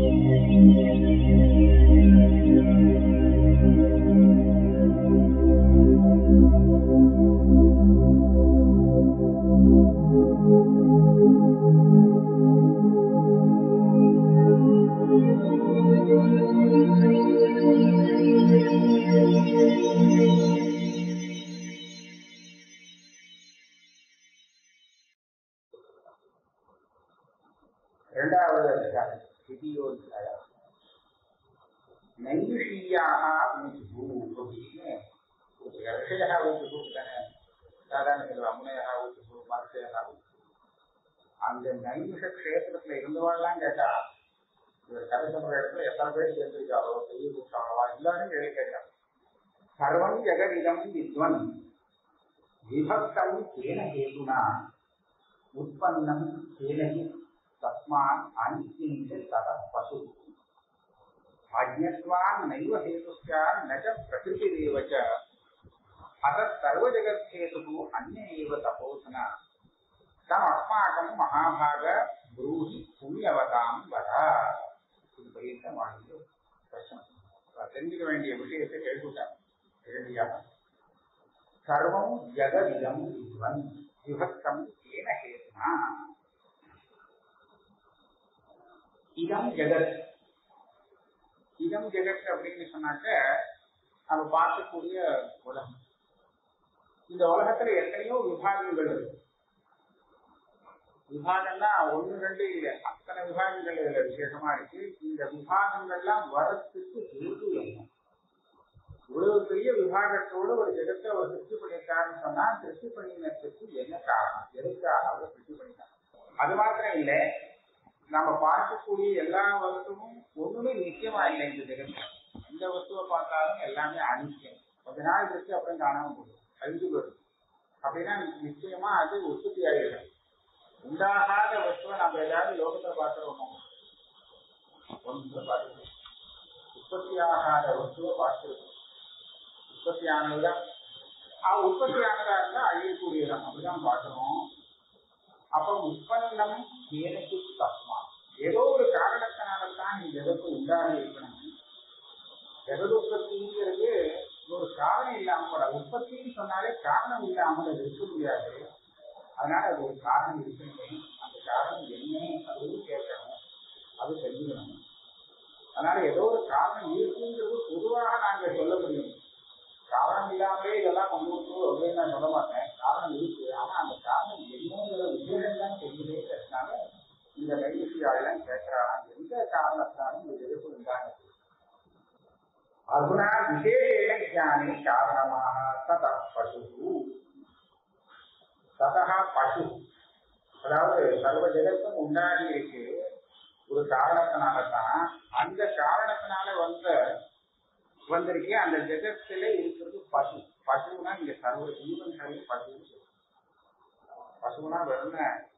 இரண்டாவது அதிகாரம் விதியோதிகாரம். நைமிஷீயாக ஊதுகு அப்படின்னு ரிஷயா ஊதுகு தானே, சாதாரண சொல்லுவா முனையாக ஊதுகு மர்ஷையாக ஊதுகு. அந்த நைமிஷ கஷேத்திரத்துல இருந்தவாள்லாம் கேட்டா, இவர் கதை சொல்ற இடத்துல எத்தனை பேர் சேர்ந்திருக்காரோ செய்ய கூட்டாளவா எல்லாரும் கேள்வி கேட்கிறாங்க. சர்வம் ஜெகதிதம் வித்வன் விபக்தம் கேன ஹேதுனா உற்பன்னம் கேனகி தஸ்மாத் அனித்யஞ்ச ததः பசு அஜ்ஞத்வான் நைவ ஹேதுஸ்யாத் ந ச பிரகிருதிரேவ ச அதः சர்வஜகத்ஹேதுः அன்ய ஏவ தபோதனா தம் அஸ்மாகம் மகாபாக ப்ரூஹி புண்ணியவதாம் வர. இது பயிர்த்த வாழ்ந்து பிரச்சனை தெரிஞ்சுக்க வேண்டிய விஷயத்தை கேட்டுட்டாங்க. கேள்வியாக சர்வம் ஜெகதிதம் வித்வன் விபக்தம் கேன ஹேதுனா. இதம் ஜெகத், இதம் ஜெகத் அப்படின்னு சொன்னாக்க நம்ம பார்க்கக்கூடிய உலகம். இந்த உலகத்துல எத்தனையோ விபாகங்கள் இருக்கு. விபாகம்னா ஒன்று ரெண்டு இல்லை, அத்தனை விபாகங்கள் இதுல விசேஷமா இருக்கு. இந்த விபாகங்கள்லாம் வரத்துக்கு ஹேது என்ன? இவ்வளவு பெரிய விபாகத்தோடு ஒரு ஜெகத்தை அவர் சிருஷ்டி பண்ணியிருக்காருன்னு சொன்னா சிருஷ்டி பண்ணினத்துக்கு என்ன காரணம், எதுக்காக அவர் சிருஷ்டி பண்ணிட்டாங்க? அது மாத்திரம் இல்லை, நம்ம பார்க்கக்கூடிய எல்லா வஸ்துவும் ஒண்ணுமே நிச்சயமா இல்லை. இந்த ஜெகத்துல எந்த வஸ்துவை பார்த்தாலும் எல்லாமே அனிச்சயம். கொஞ்ச நாள் இருக்கு அப்புறம் காணாம போகுது, அழிஞ்சு போயிடும். அப்படின்னா நிச்சயமா அது உற்பத்தி ஆகிடும். உண்டாகாத வஸ்துவை நம்ம ஏதாவது லோகத்துல பார்க்கிறோமோ? ஒன்று பார்த்து உற்பத்தி ஆகாத வஸ்துவை பார்த்துருக்கோம். உற்பத்தி ஆனதுதான் உற்பத்தி ஆனதா இருந்தா அழியக்கூடியதான், அப்படிதான் பார்க்கிறோம். அப்ப உற்பன்னம் ஏனக்கு தஸ்மா, ஏதோ ஒரு காரணத்தினால்தான் இந்த ஜெகத்து உண்டாகி இருக்கணும். ஜெகதுற்பத்திங்கிறது ஒரு காரணம் இல்லாம, உற்பத்தின்னு சொன்னாலே காரணம் இல்லாமல் அது இருக்க முடியாது. அதனால அது ஒரு காரணம் இருக்கணும். அந்த காரணம் என்ன அப்படின்னு கேட்கணும், அது தெரிஞ்சுக்கணும். அதனால ஏதோ ஒரு காரணம் இருக்குங்கிறது பொதுவாக நாங்க சொல்ல முடியும். காரணம் இல்லாமலே இதெல்லாம் கொண்டு வந்து அப்படின்னு நான் சொல்ல மாட்டேன். காரணம் இருக்கு, ஆனா அந்த காரணம் என்னங்கிற விசேஷம் தான் தெரியுதுனால இந்த நைமிஷியாலாம் கேட்கிறான், எந்த காரணத்தாலும் இந்த எதிர்ப்பு உண்டானது. அதுனா விசேஷ ஜானி காரணமாக ததா பசு, ததா பசு, அதாவது சர்வ ஜெகத்தும் உண்டாகி இருக்கு ஒரு காரணத்தினாலதான். அந்த காரணத்தினால வந்திருக்கே அந்த ஜெகத்திலே இருக்கிறது பசு. பசுனா இங்க சர்வ ஜீவன்களையும் பசு. பசுனா வெறும்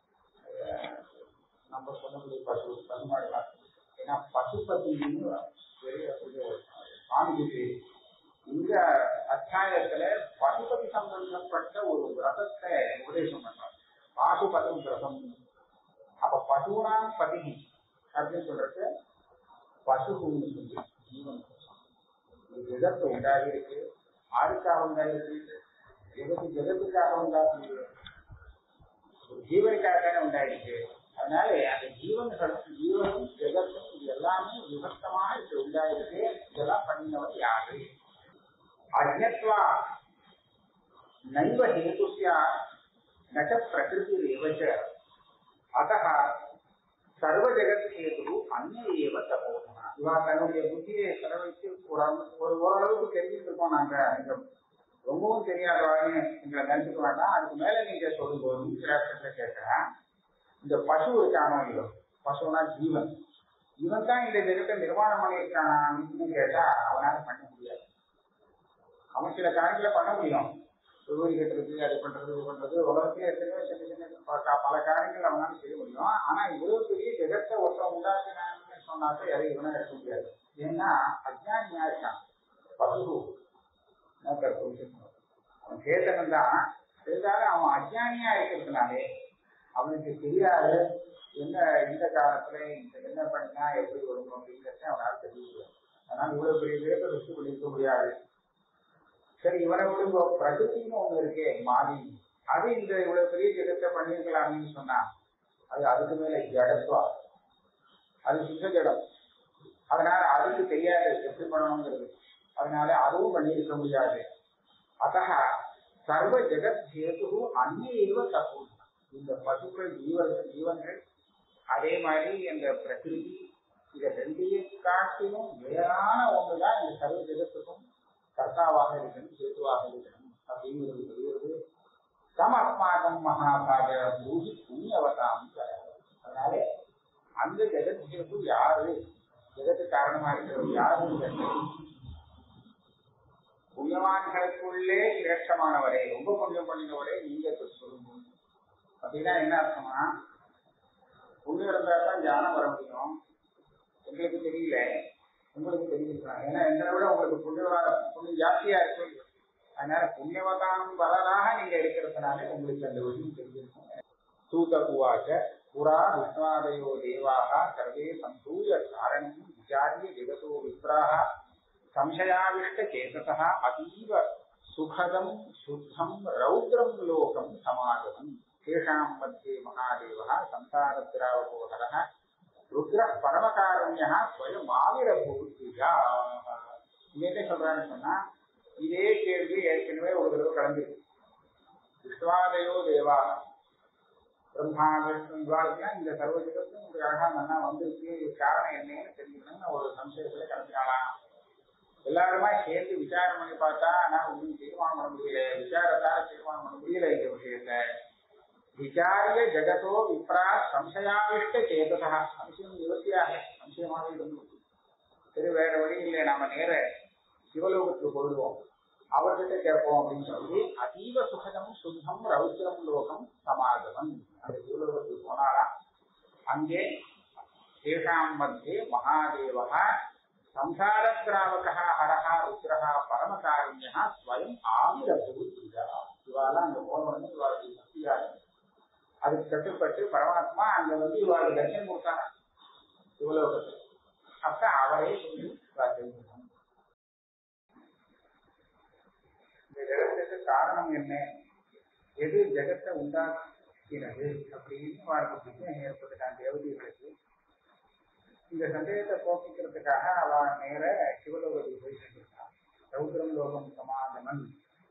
நம்ம சொல்லக்கூடிய பசு பசுமாடுதான். ஏன்னா பசுபதினு பெரிய சுவாமிஜி இந்த அத்தியாயத்துல பசுபதி சம்பந்தப்பட்ட ஒரு விரதத்தை உபதேசம் பண்றாங்க. பாசுபதம் விரதம். அப்ப பசுனாம் பதி அப்படின்னு சொல்றது பசுன்னு சொல்லி ஜீவன் ஜெகத்து உண்டாகி இருக்கு. ஆருக்காக உண்டாகி இருக்கு? ஜெகத்துக்காக உண்டாகி ஜீவனுக்காக தானே உண்டாயிருக்கு. அதனால அந்த ஜீவனும் ஜெகத்தும் இது எல்லாமே விபக்தமாக இது உண்டாயிருக்கு. இதெல்லாம் பண்ணினவர் யாரு? அஜ்ஞத்வா நைவ ஹேதுஸ்யா ந ச பிரகிருதிரேவ ச அதஹ சர்வ ஜெகத் ஹேது அன்ய ஏவ தபோதனா. இவா தன்னுடைய புத்தியை செலவழித்து ஓரளவுக்கு தெரிஞ்சுருக்கோம். நாங்க இந்த ரொம்பவும் தெரியாதவாங்க எங்களை நினைச்சுக்க வேண்டாம். அதுக்கு மேல நீங்க சொல்லுங்க கேட்கிறேன். இந்த பசு இருக்கானோ இல்லையோ, பசுனா ஜீவன், இவன் தான் இந்த ஜெகத்தை நிர்மாணம் பண்ணியிருக்கானான்னு கேட்டா அவனால பண்ண முடியாது. அவன் சில காரியங்களை பண்ண முடியும், விவரி கட்டுறது, அது பண்றது, இது பண்றது, உலகத்திலே எத்தனையோ சின்ன சின்ன பல காரியங்கள் அவனால செய்ய முடியும். ஆனா இவ்வளவு பெரிய ஜெகத்தை ஒருத்தன் உண்டாக்கினான்னு சொன்னாக்க எதை இவனா எடுக்க முடியாது. ஏன்னா அஜ்ஞானியா இருக்கான். பசு அவன் சேத்தனன் தான், இருந்தாலும் அவன் அஜ்ஞானியா இருக்கிறதுனாலே அவனுக்கு தெரியாது என்ன இந்த காலத்துல என்ன பண்ணா எப்படி வரும் அப்படிங்கிறத அவனால் தெரியல. அதனால இவ்வளவு பெரிய விதத்தை ருசி பண்ணிக்க முடியாது. சரி, இவனை விட பிரகிருத்தின்னு ஒண்ணு இருக்கே மாறி, அது இந்த இவ்வளவு பெரிய ஜெகத்தை பண்ணிருக்கலாம்னு சொன்னா அது அதுக்கு மேல ஜடத்வா, அது சுத்த ஜடம். அதனால அதுக்கு தெரியாது எப்படி பண்ணணுங்கிறது. அதனால அதுவும் பண்ணியிருக்க முடியாது. அத்த சர்வ ஜெகத் ஹேது அந்நிய தப்பு. இந்த பசுக்கள் ஜீவன்கள் அதே மாதிரி இந்த பிரகிருதி, இதை ரெண்டையும் காட்டிலும் வேறான ஒன்றுதான் இந்த சர்வ ஜெகத்துக்கும் கர்த்தாவாக இருக்கணும், சேதுவாக இருக்கணும் அப்படிங்கிறது தெரிகிறது. தம் அஸ்மாக்கம் மகாபாக பூஜி புண்ணியவதாம். அதனால அந்த ஜெகத் ஹேது யாரு, ஜெகத்து காரணமா இருக்கிறது யாருன்னு புண்ணியவான்களுக்குள்ளே சிரேஷ்டமானவரே, ரொம்ப புண்ணியம் பண்ணினவரே நீங்க சொல்லணும். அப்படின்னா என்ன அர்த்தமா, புண்ணியம் இருந்தா தான் ஞானம் வர முடியும். எங்களுக்கு தெரியல, உங்களுக்கு தெரிஞ்சிருக்காங்க. ஏன்னா எங்களை விட உங்களுக்கு புண்ணியம் ஜாஸ்தியா இருக்கு. அதனால புண்ணியவதாம் வரலாக நீங்க இருக்கிறதுனால உங்களுக்கு அந்த விஷயம் தெரிஞ்சிருக்கும். சூத உவாச்ச புரா விஷ்ணாதயோ தேவாக சர்வே சந்தூய காரணம் விசாரிய ஜெகதோ விப்ராக சம்சயாவிஷ்ட சேதசः அதீவ சுகதம் சுத்தம் ரௌத்ரம் லோகம் சமாகமம் தேஷாம் மத்தியே மகாதேவः சம்சாரத்ராவகோஹரः ருத்ரः பரமகாருண்யः ஸ்வயம் ஆவிரபூத்யா. இங்க என்ன சொல்றான்னு சொன்னா, இதே கேள்வி ஏற்கனவே ஒரு தடவை கலந்துருக்கு. விஸ்வாதயோ தேவா, பிரம்மா விஷ்ணு இவாளுக்குனா இந்த சர்வ ஜெகத்தும் உங்களுக்கு அழகா மன்னா வந்திருக்கு, காரணம் என்னன்னு தெரிஞ்சுக்கணும்னு ஒரு சம்சயத்துல கலந்துக்கலாம். எல்லாருமா சேர்ந்து விசாரம் பண்ணி பார்த்தா ஆனா ஒன்றும் தீர்மானம் பண்ண முடியல, விசாரத்தால தீர்மானம் பண்ண முடியல இந்த விஷயத்த. விசாரிய ஜெகதோ விப்ரா சம்சயாவிஷ்ட சேதசா, சம்சயம் நிவர்த்தியாக சம்சயமாக இருந்துச்சு. சரி, வேற வழி இல்லை, நாம நேர சிவலோகத்துக்கு போயிடுவோம், அவர்கிட்ட கேட்போம் அப்படின்னு சொல்லி அதீவ சுகதம் சுத்தம் ரௌத்ரம் லோகம் சமாகமம். அந்த சிவலோகத்துக்கு போனாரா அங்கே தேஷாம் மத்தியே மகாதேவः சம்சாரத்ராவகः ஹரஹ ருத்ரஹ பரமகாருண்யः ஸ்வயம் ஆவிரபூத். இவாளெல்லாம் அங்க போனோடனே இவாளுக்கு சக்தியாக அதுக்கு கட்டுப்பட்டு பரமாத்மா அங்க வந்து இவாளுக்கு தர்சனம் கொடுத்தாரா சிவலோகத்தில். அப்ப அவரே சொல்லி தெரிஞ்சுக்கணும் இந்த ஜெகத்துக்கு காரணம் என்ன, எது ஜெகத்தை உண்டாக்கிறது அப்படின்னு வாழ்க்கை சந்தேகம் ஏற்பட்டுட்டான் தேவதைகளுக்கு. இந்த சந்தேகத்தை போக்கிக்கிறதுக்காக அவ நேர சிவலோகத்துக்கு போய் சேர்ந்திருக்கான். ரௌத்ரம் லோகம் சமாகமன்.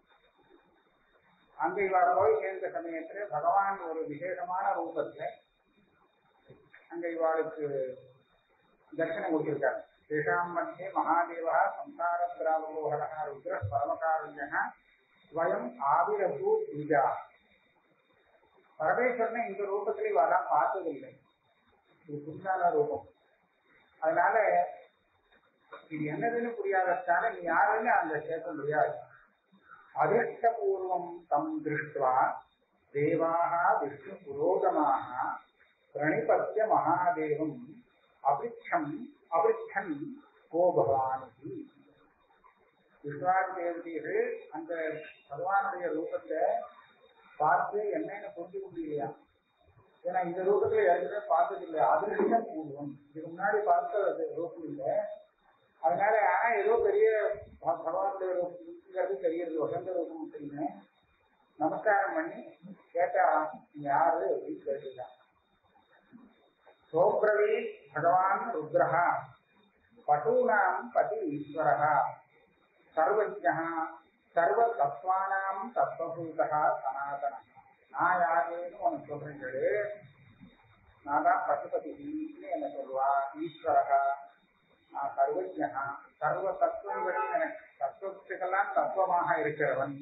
அங்க இவ போய் சேர்ந்த சமயத்துல பகவான் ஒரு விசேஷமான ரூபத்துல அங்க இவாளுக்கு தர்சனம் கொடுத்திருக்காரு. தேஷாம் மத்தியே மகாதேவா சம்சாரத்ராவகோஹரஹ ருத்ர பரமகாருண்யः ஸ்வயம் ஆவிரபூத் த்விஜா. பரமேஸ்வரனை இந்த ரூபத்துல இவெல்லாம் பார்த்ததில்லை, இது புதுசான ரூபம். அதனால இது என்னதுன்னு புரியாததால நீ யாருன்னு அந்த சேர்க்க முடியாது. அதிஷ்டபூர்வம் தம் திருஷ்டுவா தேவாக விஷ்ணு புரோகமாக பிரணிபத்ய மகாதேவம் அபிருச்சன் கோ பகவான். விஸ்வாதி தேவதைகள் அந்த பகவானுடைய ரூபத்தை பார்த்து என்னன்னு புரிஞ்சுக்க முடியலையா. ஏன்னா இந்த ரூபத்துல ஏற்கனவே பார்த்தது இல்லை, அதிர்ஷ்ட பூர்வம், இதுக்கு முன்னாடி பார்த்த ரூபம் இல்லை. அதனால ஆனா ஏதோ பெரிய பகவானுடைய ரூபங்கிறது தெரியுது, வசந்த ரூபம் தெரியுங்க. நமஸ்காரம் பண்ணி கேட்டா யாரு அப்படின்னு கேட்டுட்டான். சோப்ரவி பகவான் ருத்ரஹா பட்டூனாம் பதி ஈஸ்வரஹா சர்வஜ்ஞா சர்வ தத்வானாம் தத்வபூதா சனாதன. நான் யாருன்னு உனக்கு சொல்றீங்களே, நான் தான் பசுபதினு என்ன சொல்லுவா. ஈஸ்வரகா, நான் சர்வஜ்ஞா, சர்வ தத்துவங்களும் எனக்கு தத்துவத்துக்கெல்லாம் தத்துவமாக இருக்கிறவன்.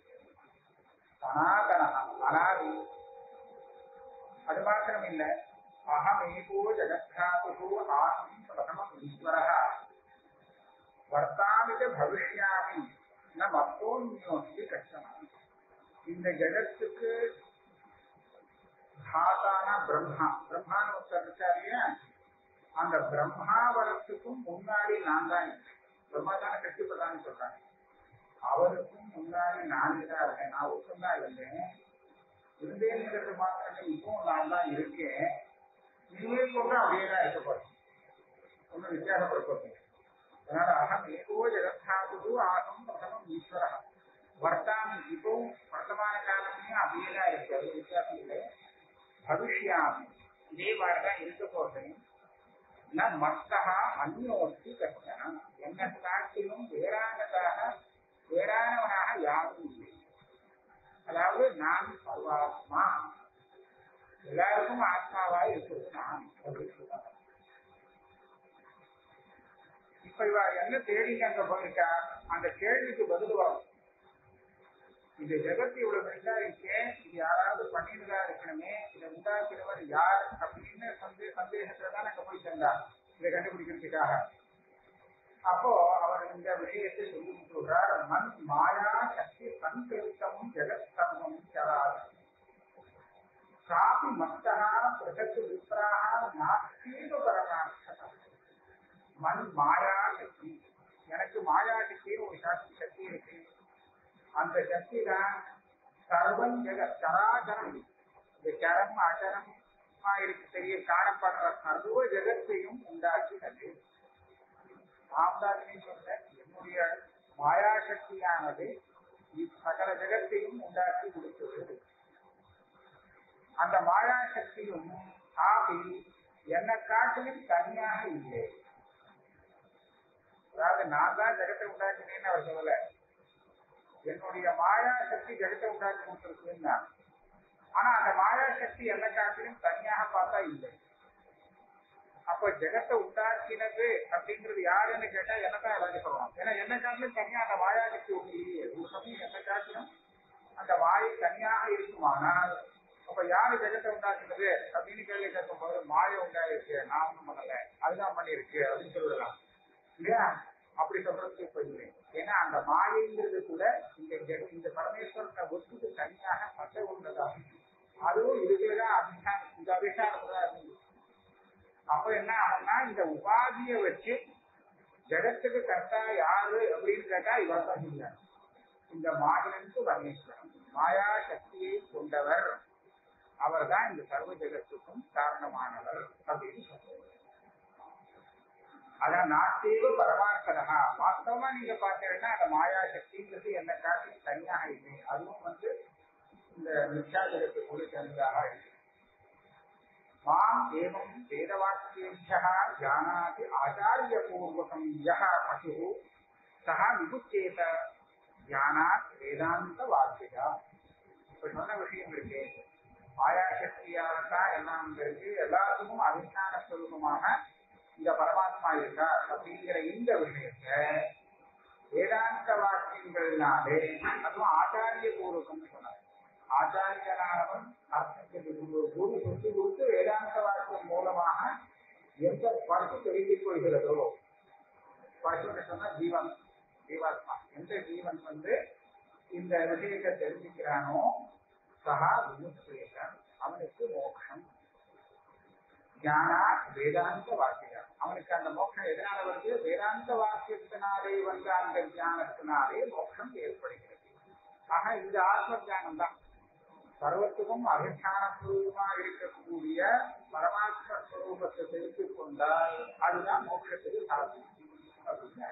சனாதன அனாதி. அது மாத்திரம் இல்லை, அகமேகோ ஜகத்ராது ஆசம் பிரதம ஈஸ்வரகா வர்த்தாமிக பவிஷ்யாமி ந மத்தோன்யோஸ்தி கஷ்டமானி. இந்த ஜகத்துக்கு தாத்தான பிரம்மா, பிரம்மான்னு ஒருத்தர் இருக்காரு இல்லையா, அந்த பிரம்மாவரத்துக்கும் முன்னாடி நான் தான் இருக்கேன். பிரம்மா தானே கஷ்டப்பட்டான்னு சொல்றாங்க. அவருக்கும் முன்னாடி நான் தான் இருக்கேன், நான் ஒருத்தம் தான் இருந்தேன். இருந்தேங்கிறது மாத்திரம் இப்பவும் நான் தான் இருக்கேன், இனிமேல் கொண்டு அப்படியே தான் இருக்கப்படுறேன், ஒன்றும் வித்தியாசப்படுத்த. அதனால அகம் ஏகோ ஜெகத்தாது ஆகம் பிரதமம் ஈஸ்வர வர்த்தாமி, இப்பவும் வர்த்தமான காலத்தையும் அப்படியே தான் இருக்கு, அது வித்தியாசம் இல்லை. பவிஷ்யாமி, இதே மாதிரிதான் இருக்க போகிறேன். மத்தா அந்யோஸ்தி கஷ்டனா, என்ன காட்டிலும் வேறானவனாக யாரும் இல்லை. அதாவது நான் சர்வாத்மா, எல்லாருக்கும் ஆத்மாவாய் இருக்கிறது நான் அப்படின்னு சொல்றாங்க. இப்ப இவ என்ன தேடிங்க அங்க போயிருக்கா, அந்த கேள்விக்கு பதில் வரும். இந்த ஜெகத்து இவ்வளவு பெருசா இருக்கேன், இது யாராவது பண்ணிட்டுதா இருக்கணுமே, இதை உண்டாக்கிறவர் யார் அப்படின்னு சந்தேகத்துலதான் அங்க போய் சேர்ந்தார் இதை கண்டுபிடிக்கிறதுக்காக. அப்போ அவர் இந்த விஷயத்தை சொல்லி சொல்றார். மண் மாயா சக்தி சங்கிருத்தமும் ஜெகத்தமும் சராது காபி மத்தா பிரகத்து விப்ராக நாஸ்தீக பரமார்த்தம். மண் மாயா சக்தி, எனக்கு மாயா சக்தின்னு ஒரு சக்தி இருக்கு. அந்த சக்தி தான் சர்வம் ஜெகத் சராச்சரம், இந்த சரம் அச்சரமா இருக்கு தெரிய காணப்படுற சர்வ ஜெகத்தையும் உண்டாக்கினது. ராம்தாசினி சொல்ற என்னுடைய மாயாசக்தியானது சகல ஜெகத்தையும் உண்டாக்கி கொடுத்தது. அந்த மாயாசக்தியும் ஆபி என்னை காட்டிலும் தனியாக இல்லை. அதாவது நான் தான் ஜெகத்தை உண்டாக்கினேன்னு அவர் சொல்லல, என்னுடைய மாயாசக்தி ஜெகத்தை உண்டாக்கி கொடுத்துருக்குன்னா. ஆனா அந்த மாயாசக்தி என்னை காட்டிலும் தனியாக பார்த்தா இல்லை. அப்ப ஜெகத்தை உண்டாக்கினது அப்படிங்கிறது யாருன்னு கேட்டா என்னதான் எல்லாரும் சொல்லணும். ஏன்னா என்ன காட்டிலும் தனியா அந்த மாயாசக்தி ஒண்ணு இல்லையே. ஒரு சமயம் என்ன காட்டிலும் அந்த மாயை தனியாக இருக்குமானால் அப்ப யாரு ஜெகத்தை உண்டாக்கினது அப்படின்னு கேள்வி கேட்கும் போது மாயை உண்டாயிருக்கு, நான் ஒண்ணும் பண்ணல, அதுதான் பண்ணிருக்கு அப்படின்னு சொல்லிடலாம் இல்லையா? அப்படி சொல்றதுக்கு இப்ப இல்லை. ஏன்னா அந்த மாயைங்கிறது கூட இந்த பரமேஸ்வரனை ஒத்துக்கு தனியாக பட்ட உள்ளதாக, அதுவும் இதுக்குதான் அபிஷானம், இந்த அபிஷானத்துதான் இருக்கு. அப்ப என்ன ஆகும்னா இந்த உபாதியை வச்சு ஜெகத்துக்கு கர்த்தா யாரு அப்படின்னு கேட்டா இவர் தான் சொல்றார். இந்த மாயனுக்கு பரமேஸ்வரன் மாயா சக்தியை கொண்டவர், அவர் தான் இந்த சர்வ ஜெகத்துக்கும் காரணமானவர் அப்படின்னு சொல்றார். அதான் நாத்தேவ பரமார்த்ததா. வாஸ்தவமா நீங்க பாத்தீங்கன்னா அந்த மாயா சக்திங்கிறது என்ன காட்டி தனியாக இல்லை, அதுவும் இந்த மித்யா ஜெகத்துக்குள்ள சேர்ந்ததாக இருக்கு. மாம் ஏவம் வேதவாக்கியேபியா ஜானாதி ஆச்சாரிய பூர்வகம் யஹ பசு சஹ விபுச்சேத ஜானாத் வேதாந்த வாக்கியா. இப்ப சொன்ன விஷயம் இருக்கு, மாயாசக்தியால்தான் எல்லாம் இருக்கு, எல்லாத்துக்கும் அதிஷ்டான ஸ்வரூபமாக இந்த பரமாத்மா இருக்கா அப்படிங்கிற இந்த விஷயத்த வேதாந்த வாக்கியங்கள்னாலே, அதுவும் ஆச்சாரிய பூர்வகம்னு சொன்னார். ஆச்சாரியனானவன் குரு சொல்லி கொடுத்து வேதாந்த வாக்கியம் மூலமாக எந்த பசு தெரிந்து கொள்கிறதோ, பசுன்னு சொன்னா ஜீவன், ஜீவாத்மா, எந்த ஜீவன் இந்த விஷயத்தை தெரிஞ்சுக்கிறானோ சகா விமுக்தேசன், அவனுக்கு மோட்சம். ஞானா வேதாந்த வாக்கியம், அவனுக்கு அந்த மோட்சம் எதனால வருது? வேதாந்த வாக்கியத்தினாலே வந்த அந்த ஞானத்தினாலே மோட்சம் ஏற்படுகிறது. ஆக இந்த ஆத்ம ஜானம் தான் சர்வத்துக்கும் அதிஷ்டான பூர்வமா இருக்கக்கூடிய பரமாத்ம ஸ்வரூபத்தை தெரிந்து கொண்டால் அதுதான் மோட்சத்துக்கு சாதனம் அப்படின்னு.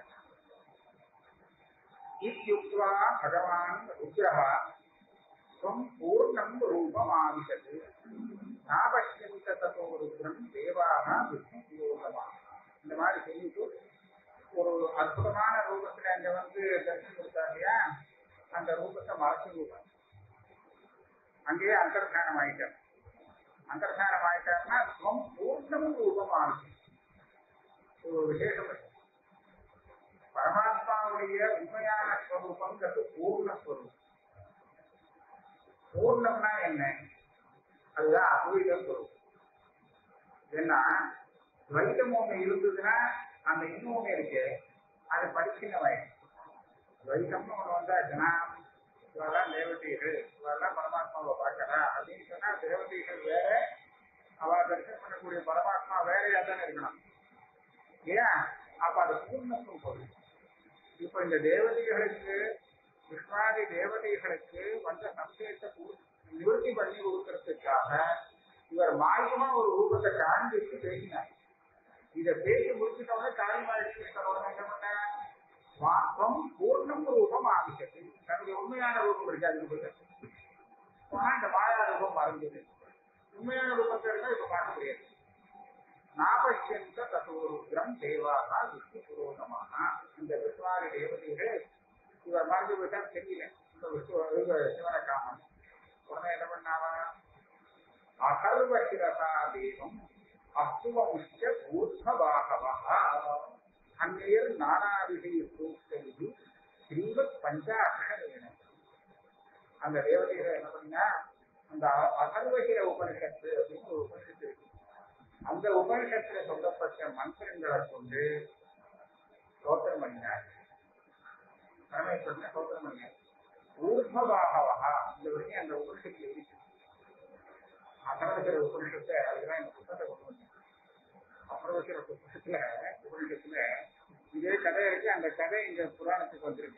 இத்யுக்த்வா பகவான் ருத்ரஹ ஸ்வம் பூர்ணம் ரூபமாவிஷது நாபஷ்யந்த ததோ ருத்ரம் தேவாக விஷ்ணுயோகமா. இந்த மாதிரி சொல்லிட்டு ஒரு அற்புதமான ரூபத்துல அங்க தரிசனம் கொடுத்தாங்க. அந்த ரூபத்தை மறைச்சு ரூபம் அங்கேயே அந்தர்தானம் ஆயிட்டார். அந்தர்தானம் ஆயிட்டார்னா ஸ்வம் பூர்ணம் ரூபமானது ஒரு விசேஷம். பரமாத்மாவுடைய உண்மையான ஸ்வரூபங்கிறது பூர்ணஸ்வரூபம். பூர்ணம்னா என்ன? அதுதான் அத்வைதம் ஸ்வரூபம். ஏன்னா துவைதம் ஒண்ணு இருந்ததுன்னா அந்த இன்னொன்னு இருக்கு, அது படிச்சினவாயிடும். துவைதம்னு ஒண்ணு வந்தாச்சுன்னா இவெல்லாம் தேவதைகள், இவெல்லாம் பரமாத்மாவை பார்க்கறா அப்படின்னு சொன்னா தேவதைகள் வேற, அவ தரிசனம் பண்ணக்கூடிய பரமாத்மா வேறையா தானே இருக்கணும். ஏன்? அப்ப அது பூர்ணத்துவம் போகுது. இப்ப இந்த தேவதைகளுக்கு, விஸ்வாதி தேவதைகளுக்கு வந்த சம்சயத்தை நிவர்த்தி பண்ணி கொடுக்கறதுக்காக இவர் மாயமா ஒரு ரூபத்தை காண்பித்து பேசினார். இதை பேசி முடிச்சுட்டவங்க காரியமாயிடுச்சு. என்ன பண்ண வாக்கம் பூர்ணம் ரூபம் ஆகிட்டது. தன்னுடைய உண்மையான ரூபம் இருக்காது. ஆனா இந்த மாயா ரூபம் மறைஞ்சது. உண்மையான ரூபத்தை இருந்தா இப்ப பார்க்க முடியாது. நாபஷ்யந்த தத்துவருத்ரம் தேவாகா விஷ்ணு புரோகமாக. இந்த விஸ்வாரி தேவதைகள் இவர் மறைஞ்சு போயிட்டா தெரியல. சிவனக்காமன் உடனே என்ன பண்ணாவா அகர்வசிரசா தேவம் அஸ்துவமுஷ்ட ஊர்த்வபாகவா அந்நியர் நானாவிகை சூக்தி ஸ்ரீவத் பஞ்சாட்சரேன. அந்த தேவதைகளை என்ன பண்ணா அந்த அகர்வசிர உபனிஷத்து அப்படின்னு ஒரு உபனிஷத்து இருக்கு. அந்த உபனிஷத்துல சொல்லப்பட்ட மந்திரங்களை கொண்டு ஸ்தோத்திரம் பண்ணினார். பரமேஸ்வரனை ஸ்தோத்திரம் பண்ணினார். ஊர்த்வபாகவா இந்த வரைக்கும் அந்த உபனிஷத்துல இருக்கு. அகர்வசிர உபனிஷத்தை அதுதான் இந்த புத்தகத்தை கொண்டு வந்தேன். அபரவசிர உபனிஷத்துல இதே கதை இருக்கு. அந்த கதை இந்த புராணத்துக்கு வந்திருக்கு.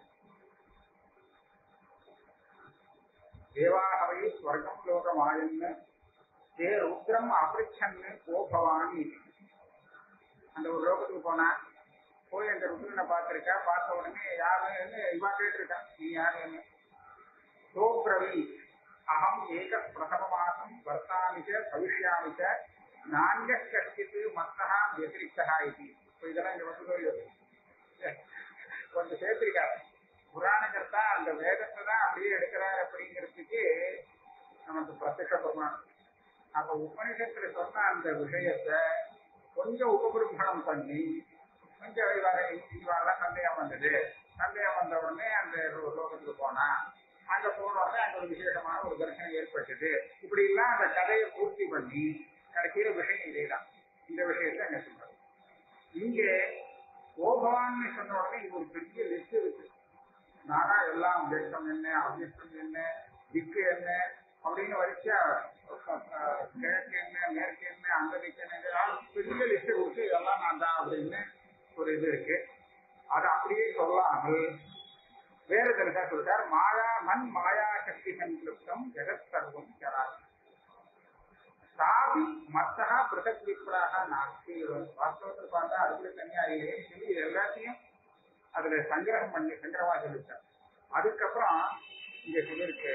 தேவாகவை ஸ்வர்க்கம் லோகம் ஆயன்னு தே ருத்ரம் அபிருச்சன்னு கோபவானி. அந்த ஒரு லோகத்துக்கு போனா போய் அந்த ருத்ரனை பார்த்திருக்கா. பார்த்த உடனே யாருன்னு இவா கேட்டிருக்கா, நீ யாருன்னு. சோப்ரவி அகம் ஏக பிரதம மாசம் வர்த்தாமிச்ச பவிஷ்யாமிச்ச நான்க கஷ்டித்து மத்தகா வெதிரிக்தா இது. இப்போ இதெல்லாம் இங்க வந்து கொஞ்சம் சேர்த்திருக்காரு. புராணகர்த்தா அந்த வேதத்தை தான் அப்படியே எடுக்கிறார் அப்படிங்கிறதுக்கு நமக்கு பிரத்யட்ச பிரமாணம். அப்ப உபனிஷத்துல சொன்ன அந்த விஷயத்தை கொஞ்சம் உபபிரமணம் பண்ணி கொஞ்சம் இவாரெல்லாம் சந்தேகம் வந்தது. சந்தேகம் வந்த உடனே அந்த லோகத்துக்கு போனா அங்க போன உடனே அங்க ஒரு விசேஷமான ஒரு தரிசனம் ஏற்பட்டது. இப்படி எல்லாம் அந்த கதையை பூர்த்தி பண்ணி கடைசியில விஷயம் இதேதான். இந்த விஷயத்த என்ன சொல்றது இங்கே கோபவான்னு சொன்ன உடனே இது ஒரு பெரிய லிஸ்ட் இருக்கு. நானா எல்லாம் வெட்டம் என்ன, அவ்வியஸ்டம் என்ன, திக்கு என்ன அப்படின்னு வரிசையா கிழக்கு என்ன, மேற்கு என்ன, அந்த திக்கு என்ன பெரிய லிஸ்ட் கொடுத்து இதெல்லாம் நான் தான் அப்படின்னு ஒரு இது இருக்கு. அது அப்படியே சொல்லாமல் வேற தரிசா சொல்லிட்டார். மாயா மண் மாயா சக்தி சங்கிருப்தம் ஜெகத் சர்வம் சராசரம் சாபி மத்தகா பிரதக் விப்ராக நாஸ்தி. வாஸ்தவத்தில் பார்த்தா அதுக்குள்ள தனியா இல்லையே சொல்லி எல்லாத்தையும் அதுல சங்கிரகம் பண்ணி சங்கிரமா சொல்லிட்டார். அதுக்கப்புறம் இங்க சொல்லிருக்கு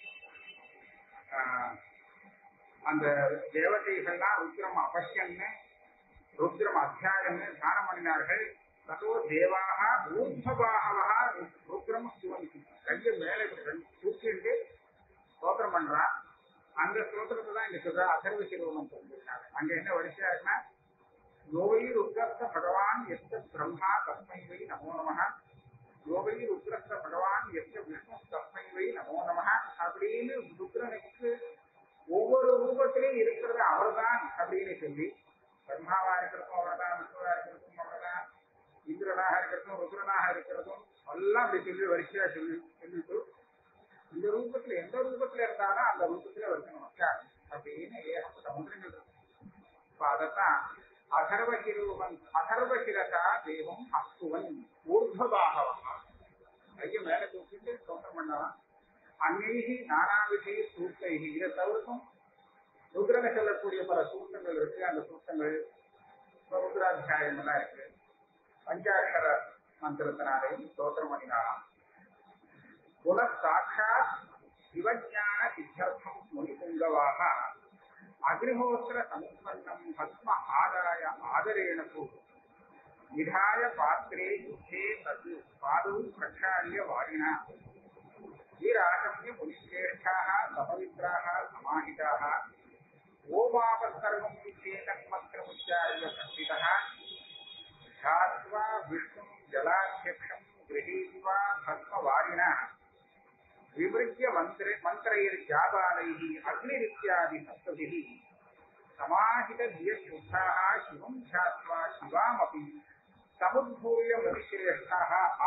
அந்த தேவதைகள்லாம் ருத்ரம் அபஷ்யன்னு ருத்ரம் அத்தியாயம்னு தானம் பண்ணினார்கள். ததோ தேவாக ஊர்த்வபாகவா ருத்ரம் சிவந்தி. கையை மேலே தூக்கிட்டு ஸ்தோத்திரம் பண்றா. அந்த ஸ்தோத்திரத்தை தான் இங்க சொல்ற அசர்வ சிறுவனம் சொல்லியிருக்காங்க. அங்க என்ன வரிசையா இருக்குன்னா யோவை ருத்ரஸ்த பகவான் எத்த பிரம்மா தஸ்மை வை நமோ நமஹ, யோவை ருத்ரஸ்த பகவான் எத்த விஷ்ணு தஸ்மை வை நமோ நமஹ அப்படின்னு ருத்ரனுக்கு ஒவ்வொரு ரூபத்திலையும் இருக்கிறது அவர்தான் அப்படின்னு சொல்லி, பிரம்மாவா இருக்கிறதும் அவர்தான், விஷ்ணுவா இருக்கிறதும் அவர்தான், இந்திரனாக இருக்கிறதும் ருத்ரனாக இருக்கிறதும் எல்லாம் அப்படி சொல்லி வரிசையா சொல்லிட்டு இந்த ரூபத்துல எந்த ரூபத்துல இருந்தாலும் அந்த ரூபத்துல வரைக்கும் நமஸ்காரம் அப்படின்னு ஏகப்பட்ட மந்திரங்கள் இருக்கு. இப்ப அதைத்தான் அகர்வசிரசா தேவம் அஸ்துவன் ஊர்த்வபாகவா. கைய மேல தூக்கிட்டு சொந்தம் பண்ணலாம். அந்நேகி நானாவிதை சூக்தைகி. இதை தவிர்க்கும் ருத்ரனை சொல்லக்கூடிய பல சூக்தங்கள் இருக்கு. அந்த சூக்தங்கள் ருத்ராத்தியாயம் எல்லாம் இருக்கு. பஞ்சாட்சர மந்திரத்தினாலையும் ஸ்தோத்திரம் பண்ணினாலாம். குண சாட்சாத் சிவஞான சித்தர்த்தம் முனிபுங்கவாக அக்னிஹோத்திர சமுத்பன்னம் பத்ம ஆதாய ஆதரேண நிதாய பாத்திரே யுத்தே தது பாதௌ பிரக்ஷால்ய வாரிணா ஈராகம்ய முனிஷ்ரேஷ்டாः சபவித்ராः சமாஹிதாः ஓமாபசர்வம் சேதன்மந்திரமுச்சார்ய சக்திதः ध्यात्वा विष्णुं जलाध्यक्षं गृहीत्वा भस्मवारिणा विमृज्य मंत्रैर्जाबालैः अग्निरित्यादि सप्तभिः समाहितधियशुद्धाः शिवं ध्यात्वा शिवामपि समुद्भूय मनुष्यश्रेष्ठाः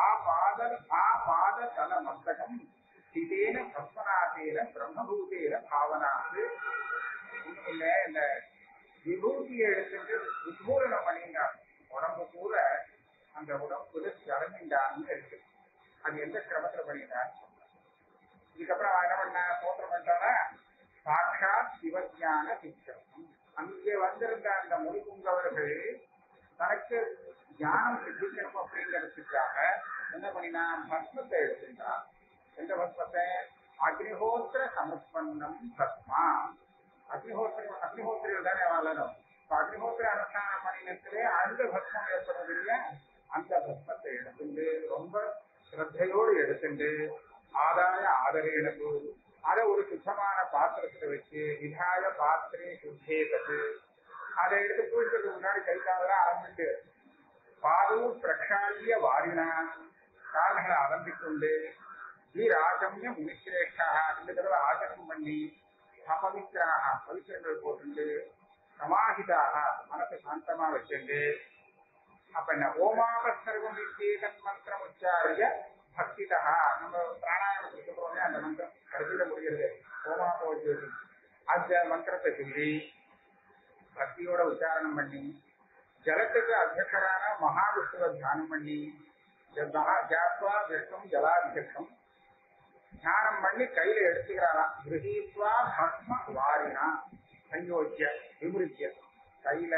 आपादतलमस्तकं स्थितेन भस्मनाथेन ब्रह्मभूतेन भावनात् இந்த விபூதியை எடுத்துட்டு உத்பூரணம் பண்ணினார். உடம்பு கூட அந்த உடம்புல இறங்கிண்டான்னு இருக்கு. அது எந்த கிரமத்துல பண்ணினார். இதுக்கப்புறம் என்ன பண்ண சோத்திரம் பண்றானா சாட்சாத் சிவஞான சித்தம். அங்கே வந்திருந்த அந்த முனிபுங்கவர்கள் தனக்கு ஞானம் சித்திக்கணும் அப்படிங்கிறதுக்காக என்ன பண்ணினா பத்மத்தை எடுத்துட்டா. எந்த பத்மத்தை? அக்னிஹோத்திர சமர்ப்பணம் பத்மா. அக்னிஹோத்திரிகள் தானே வாழணும். அக்னிஹோத்திர அனுஷ்டான பண்ணினத்திலே அந்த பத்மம் ஏற்படுறது இல்லையா, அந்த பத்மத்தை எடுத்துட்டு ரொம்ப ஸ்ரத்தையோடு எடுத்துட்டு ஆதாய ஆதரவு அதை ஒரு சுத்தமான பாத்திரத்துல வச்சு விதாய பாத்திரே சுத்தேதது அதை எடுத்து பூஜைக்கு முன்னாடி கை காலெல்லாம் ஆரம்பிட்டு பாதவும் பிரக்ஷாலிய வாரினா கால்களை அலம்பிக்கொண்டு ராஜம்ய முனிசிரேஷ்டா 2 தடவை ஆச்சரணம் பண்ணி அபவித்திராக பவித்திரங்கள் போட்டு சமாஹிதாக மனசை சாந்தமா வச்சுட்டு அப்ப என்ன ஓமாபசர்வம் வித்யேதன் மந்திரம் உச்சாரிய பக்திதா. நம்ம பிராணாயாமத்துக்கு போறோமே அந்த மந்திரம் கடைசியில முடிகிறது ஓமாபோஜோதி. அந்த மந்திரத்தை சொல்லி பக்தியோட உச்சாரணம் பண்ணி ஜலத்துக்கு அத்தியட்சரான மகாவிஷ்ணுவை தியானம் பண்ணி ஜாத்வா விஷ்ணம் ஜலாத்தியட்சம் தியானம் பண்ணி கையில எடுத்துக்கிறாராம். கிரகீத்வா பத்ம வாரினா சயோஜ்ய விமுருஜ்ய கையில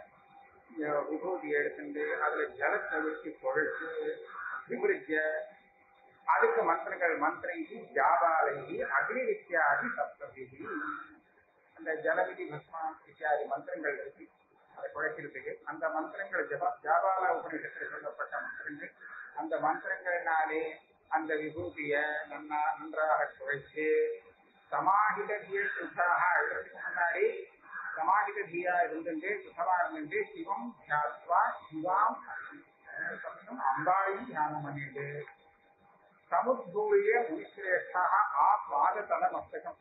விபூதி எடுத்துட்டு அதுல ஜலத்தை வச்சு குழைச்சு விமுருஜ்ய அதுக்கு மந்திரைகி ஜாபாலைகி அக்னி வித்யாதி சப்தபிகி அந்த ஜலவிதி பஸ்மா இத்தியாதி மந்திரங்கள் வச்சு அதை குழைக்கிறதுக்கு அந்த மந்திரங்கள் ஜாபால உபநிஷத்தில் சொல்லப்பட்ட மந்திரங்கள். அந்த மந்திரங்களினாலே அந்த விபூதிய நன்றாக குழைச்சு சமாஹித தீய சுத்தாக எழுதுறதுக்கு முன்னாடி சமாஹித தீயா இருந்துட்டு சுத்தமா இருந்துட்டு சிவம் தியாத்வா சிவாம் அம்பாளையும் தியானம் பண்ணிட்டு சமுத்பூரிய முனிசிரேஷ்டாக பாததல மஸ்தகம்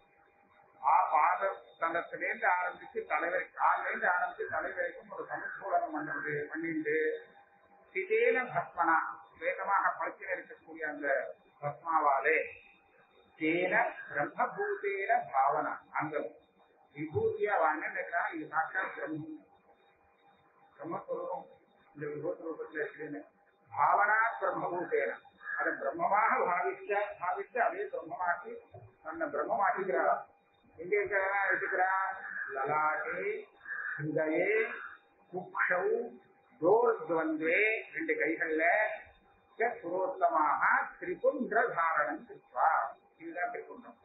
பாததலத்திலேருந்து ஆரம்பிச்சு தலைவர் காலிலேருந்து ஆரம்பிச்சு தலைவரைக்கும் ஒரு சமுத்பூலனம் பண்ணிட்டு சிதேன பஸ்மனா வேகமாக பழத்தில் இருக்கக்கூடிய அந்த பஸ்மாவாலே தேன பிரம்மபூதேன பாவனா அந்த விபூதியா வாங்கினா இது சாட்சாத் பிரம்மஸ்வரூபம் இந்த விபூதி ரூபத்தில் இருக்குன்னு பாவனா பிரம்மபூதேன அதை பிரம்மமாக பாவிச்சு அதே பிரம்மமாக்கி தன்னை பிரம்மமாக்கிக்கிறாரா. எங்க இருக்கிறதா எடுத்துக்கிறா? லலாட்டே ஹிருதயே குக்ஷௌ தோர்த்வந்த்வே 2 கைகள்ல புரோத்தமாக திரிபுண்ட தாரணம் கிருத்வா. இதுதான் திரிபுண்டம்.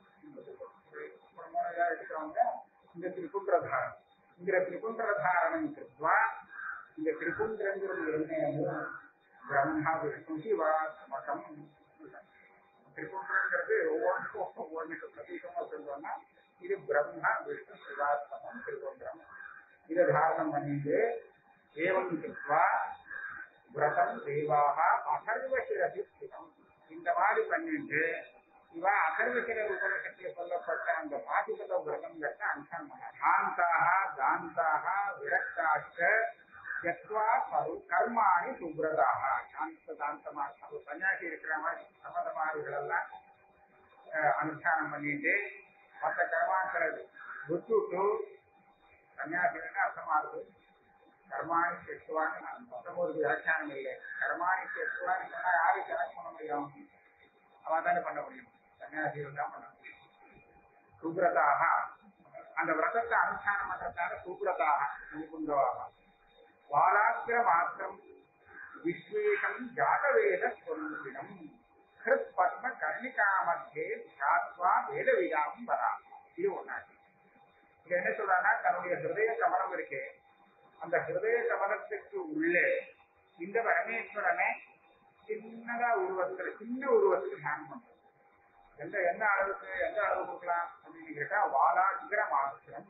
எடுக்கிறவங்க இந்த திரிபுண்ட தாரணம் இந்த திரிபுண்ட தாரணம் கிருத்வா. இந்த திரிபுண்டங்கிறது என்ன? பிரம்மா விஷ்ணு சிவா மகம். திரிபுண்டங்கிறது ஒவ்வொன்றுக்கு பிரதீகமா சொல்லுவாங்கன்னா இது பிரம்மா விஷ்ணு சிவாத்மகம் திரிபுண்டம். இதை தாரணம் பண்ணிட்டு ஏவம் கிருத்வா விரதம் தேவாக அகர்வசிரசி ஸ்திதம். இந்த மாதிரி பண்ணிட்டு இவ அகர்வசிர உபநிஷத்தில் சொல்லப்பட்ட அந்த பாதிபத விரதங்கிறத அனுஷ்டானம் பண்ண சாந்தாக தாந்தாக விரக்தாச்ச யத்வா கர்மாணி சுப்ரதாக. சாந்த தாந்தமா சன்னியாசி இருக்கிற மாதிரி சமதமாதிகள் எல்லாம் அனுஷ்டானம் பண்ணிட்டு மற்ற கர்மாக்களை விட்டுட்டு சன்னியாசிகள் அர்த்தமாகுது கர்மாணி செத்துவான்னு 19 வியாக்கியானம் இல்லை. கர்மாணி செத்துவான்னு சொன்னா யாரு கணக்கு பண்ண முடியும்? அவன் தானே பண்ண முடியும். சன்னியாசிகள் தான் பண்ண முடியும். சுப்ரதாக அந்த விரதத்தை அனுஷ்டானம் பண்றதால சுப்ரதாக நிபுண்டவாக வாராத்திர மாத்திரம் விஸ்வேஷம் ஜாதவேத ஸ்வரூபிணம் ஹிருத் பத்ம கர்ணிகாமத்தே தியாத்வா வேத விதாம் வரா. இது ஒன்னாச்சு. இங்க என்ன சொல்றாங்கன்னா தன்னுடைய ஹிருதய கமலம் இருக்கே அந்த ஹிருதய கமலத்துக்கு உள்ளே இந்த பரமேஸ்வரனை சின்னதா உருவத்துல சின்ன உருவத்துக்கு தியானம் பண்றது. எந்த அளவுக்கு எந்த அளவு கொடுக்கலாம் அப்படின்னு கேட்டா வாலாகிர மாத்திரம்.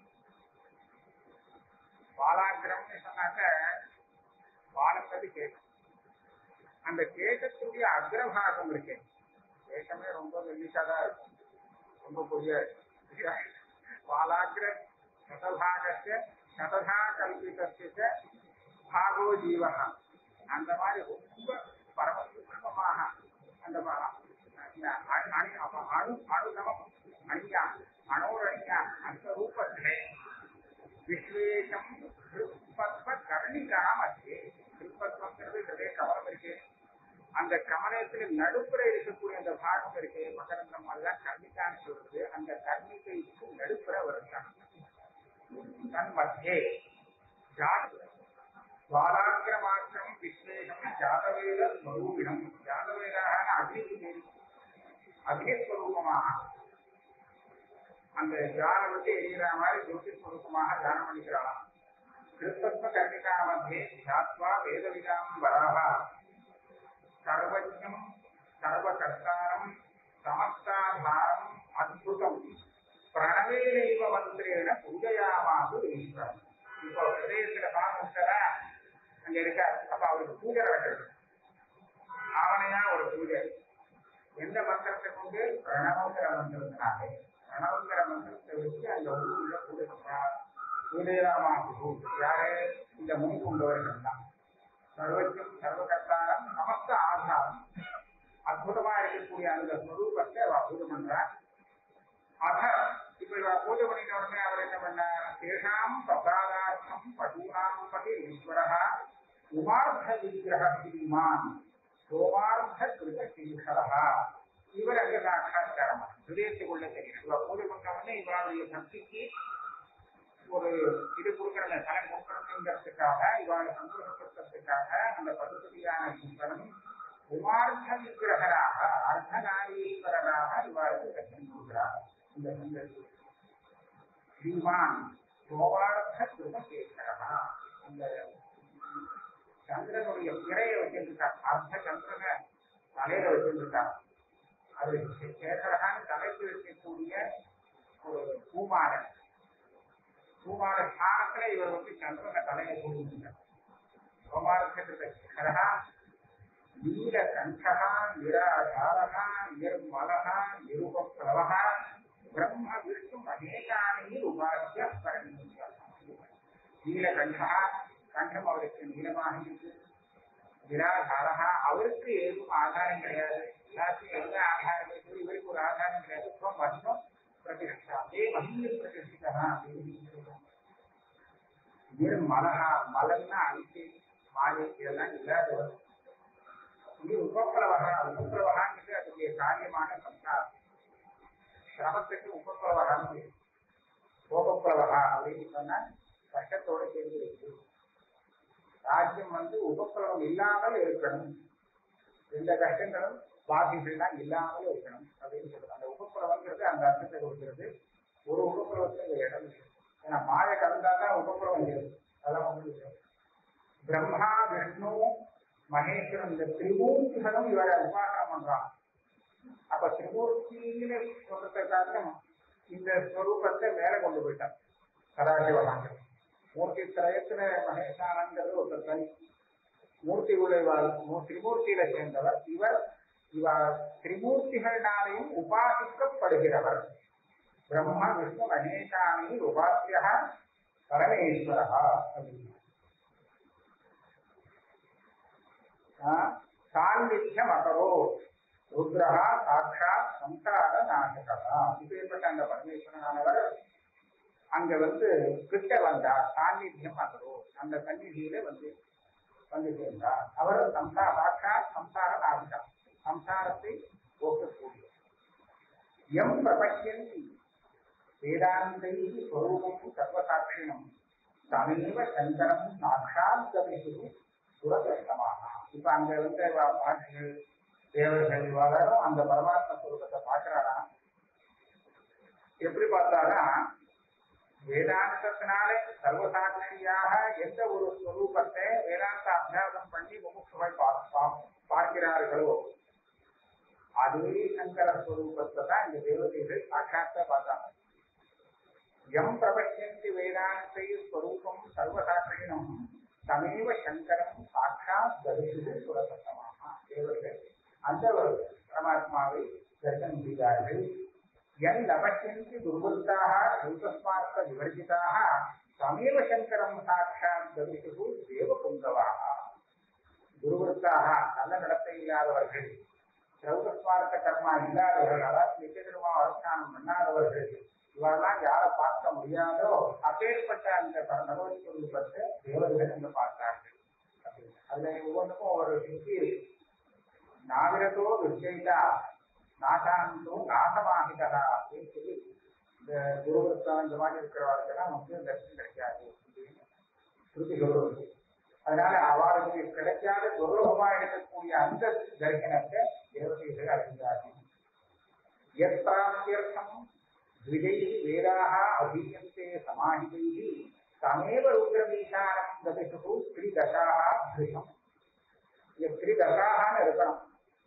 வாலாகிரம்னு சொன்னாக்க வானப்பது கேட்கும். அந்த கேட்கக்கூடிய அக்ரபாகம் இருக்கு. கேட்கமே ரொம்ப மெல்லிசாதான் இருக்கும், ரொம்ப பொடியா இருக்கு. வாலாகிர சதபாகத்தை சததா கல்பித்த பாகோ ஜீவக அந்த மாதிரி ரொம்ப பரமசூக்ஷ்மமாக அந்த அணோரணியா அந்த ரூபத்திலே விஸ்வேஷம் திருப்பத்ம கர்ணிகா மத்தியே. திருப்பத்மங்கிறது ஹிருதய கமலம் இருக்கு. அந்த கமலத்துல நடுப்புற இருக்கக்கூடிய அந்த பாகம் இருக்கு மகரந்தம் எல்லாம் கர்ணிக்கான்னு சொல்றது. அந்த கர்ணிகைக்கு நடுப்புற வருகிறான் தன் மத்தியே பாலாக்கிரமாற்றம் விசேஷம் ஜாதவேத ஸ்வரூபிடம். ஜாதவேதான அக்னிஸ்வரூபமாக அந்த ஜானம் வந்து எரிகிற மாதிரி ஜோதிஸ்வரூபமாக தியானம் பண்ணிக்கிறான். கிருத்தத்வ கர்ணிகா மத்தியே தியாத்வா வேதவிதாம் வராக சர்வஜம் சர்வகர்த்தாரம் சமஸ்தாதாரம் அத்புதம் பிரணவேனைவ மந்திரேன பூஜையாமாசு ஈஸ்வரன். இப்போ ஹிருதயத்துல பாருங்க அங்க இருக்க. அப்ப அவருக்கு பூஜை நடக்கிறது. ஆவணையா ஒரு பூஜை. எந்த மந்திரத்தை கொண்டு? பிரணவங்கிற மந்திரத்தினாலே. பிரணவங்கிற மந்திரத்தை வச்சு அந்த ஊருல பூஜை பண்றார். பூஜையாமாசு யாரு? இந்த முன் கொண்டவர்கள் தான். சர்வஜம் சர்வகர்த்தாரம் சமஸ்த ஆதாரம் அற்புதமா இருக்கக்கூடிய அந்த ஸ்வரூபத்தை அவ பூஜை பண்றார். அத இப்ப இவ பூஜை பண்ணிட்ட உடனே அவர் என்ன பண்ணார்? தேஷாம் பிரசாதார்த்தம் பசூனாம் பதி ஈஸ்வரா உமார்த்த விக்கிரக ஸ்ரீமான் சோமார்த்த கிருத சீஷரா. இவர் அங்க சாட்சாத்காரமா ஹிருதயத்துக்குள்ள தெரியும். இவ பூஜை பண்ண உடனே இவருடைய சக்திக்கு ஒரு இது கொடுக்கறத தலை கொடுக்கறதுங்கிறதுக்காக இவாளை சந்தோஷப்படுத்துறதுக்காக அந்த பசுபதியான ஈஸ்வரன் உமார்த்த விக்கிரகராக அர்த்தநாரீஸ்வரராக இவாளுக்கு தரிசனம் கொடுக்கிறார். இந்த சந்தர்ப்பம் ஸ்ரீமான் சோமார்த்த கிருதசேகரா. அந்த சந்திரனுடைய பிறைய வச்சிருக்கார். அர்த்த சந்திரனை தலையில வச்சிருக்கார். அது சேகரகான் தலைக்கு வைக்கக்கூடிய ஒரு பூமாரன். பூமார ஸ்தானத்துல இவர் வந்து சந்திரனை தலையில கூடியிருக்கார். சோமார்த்தா நீலகண்டா நிராதாரா நிர்மலா நிருபப்ளவா பிரம்ம விஷ்ணு அநேகானி உபாசிய பரமேஸ்வர. நீலகண்டா கண்டம் அவருக்கு நீளமாக இருக்கு. நிராதாரா அவருக்கு ஏதும் ஆதாரம் கிடையாது. எல்லாத்தையும் எந்த ஆதாரம் இருக்குது? இவருக்கு ஒரு ஆதாரம் கிடையாது. மகிமம் பிரதிஷ்டா அதே மகிமை பிரதிஷ்டிதா அப்படின்னு. நிர்மலகா மலன்னா அழித்து மாயை இதெல்லாம் இல்லாதவர். இது உபப்பிரவகா. உபப்பிரவகான்னு அதுடைய காரியமான சம்சாரம். சிரமத்துக்கு உபப்பிரவகான்னு கோபப்பிரவகா அப்படின்னு சொன்னா கஷ்டத்தோட சேர்ந்து இருக்கு. ராஜ்யம் வந்து உபப்பிரவம் இல்லாமல் இருக்கணும். எந்த கஷ்டங்களும் பாதிகள்லாம் இல்லாமல் இருக்கணும் அப்படின்னு சொல்றது. அந்த உபப்பிரவங்கிறது அந்த அர்த்தத்தை கொடுக்கிறது. ஒரு உபப்பிரவத்துல இந்த இடம் இருக்கு. ஏன்னா மாய கலந்தாதான் உபப்பிரவம் இருக்கு. அதெல்லாம் ஒன்று பிரம்மா விஷ்ணு மகேஸ்வரன் இந்த திரிமூர்த்திகளும் இவரை உபாசனம் பண்றான். அப்ப திரிமூர்த்தின்னு சொல்றதுக்காக இந்த ஸ்வரூபத்தை மேல கொண்டு போயிட்டான் சதாசிவகாங்க. மூர்த்தி திரயத்துல மகேஷானங்கிறது ஒரு தனி மூர்த்தி உழைவாள். திரிமூர்த்தியில சேர்ந்தவர் இவர். இவர் திரிமூர்த்திகளாலையும் உபாசிக்கப்படுகிறவர். பிரம்ம விஷ்ணு மகேஷானி உபாசிய பரமேஸ்வரா அப்படின்னு. சாநித்தியம் அகரோ ருத்ரஹா சாட்சாத் சம்சார நாசகா. இப்பேற்பட்ட அந்த பரமேஸ்வரனானவர் அங்க வந்து கிட்ட வந்தார். சாநித்தியம் அகரோ அந்த சந்நிதியில வந்து சேர்ந்தார். அவர் சாட்சாத் சம்சார நாசகா சம்சாரத்தை போக்கக்கூடிய. எம் பிரபஷ்யந்தி வேதாந்தை ஸ்வரூபம் சர்வசாட்சியம் தமேவ சங்கரம் சாட்சாத் கவிஷு சுரகிருஷ்ணமாக. இப்ப அங்க வந்து பாட்டிகள் தேவர்கள் வளரும் அந்த பரமாத்ம ஸ்வரூபத்தை பார்க்கிறாரா? எப்படி பார்த்தாரா? வேதாந்தத்தினாலே சர்வசாட்சியாக எந்த ஒரு ஸ்வரூபத்தை வேதாந்த அபியாசம் பண்ணி முமுட்சுவை பார்க்கிறார்களோ அதுவே சங்கர ஸ்வரூபத்தை தான் இந்த தேவதைகள் சாட்சாத்த பார்த்தாங்க. எம் பிரபஷ்யந்தி வேதாந்தை ஸ்வரூபம் சர்வசாட்சியினம் தமேவ சங்கரம் சாட்சாத் தரிசிது சுரசத்தமாக. தேவர்கள் அந்த பரமாத்மாவை தரிசனம் செய்தார்கள். என் லபஷ்யந்தி துர்வருத்தாக ரூபஸ்மார்த்த விவர்ஜிதாக தமேவ சங்கரம் சாட்சாத் தரிசிது தேவபுங்கவாக. துர்வருத்தாக நல்ல நடத்தை இல்லாதவர்கள், ரௌதஸ்மார்த்த கர்மா இல்லாதவர்கள், அதாவது நிச்சயமா அனுஷ்டானம் பண்ணாதவர்கள், இவரெல்லாம் யாரை பார்க்க முடியாதோ அப்பேற்பட்ட அந்த பகவத் ஸ்வரூபத்தை தேவர்கள் என்று பார்த்தார்கள். அதுல ஒவ்வொன்றுக்கும் ஒரு சித்தி இருக்கு. நாவிரதோ துஷ்டைதா நாசாந்தோ நாசமாகிதா அப்படின்னு சொல்லி இந்த குருவருத்தம் இந்த மாதிரி இருக்கிறவர்களுக்கெல்லாம் நமக்கு தரிசனம் கிடைக்காது அப்படின்னு ஸ்ருதி சொல்றது. அதனால அவளுக்கு கிடைக்காத துர்லபமா இருக்கக்கூடிய அந்த தரிசனத்தை தேவதைகள் அடைந்தார்கள். யத்ராப்தியர்த்தம் த்விஜைஹி வேதாः அபீயந்தே சமாஹிதைஹி தமேவ ருத்ரமீசானம் கதிஷு ஸ்ரீதசாः திருஷம். இங்க ஸ்ரீதசான்னு இருக்கணும்.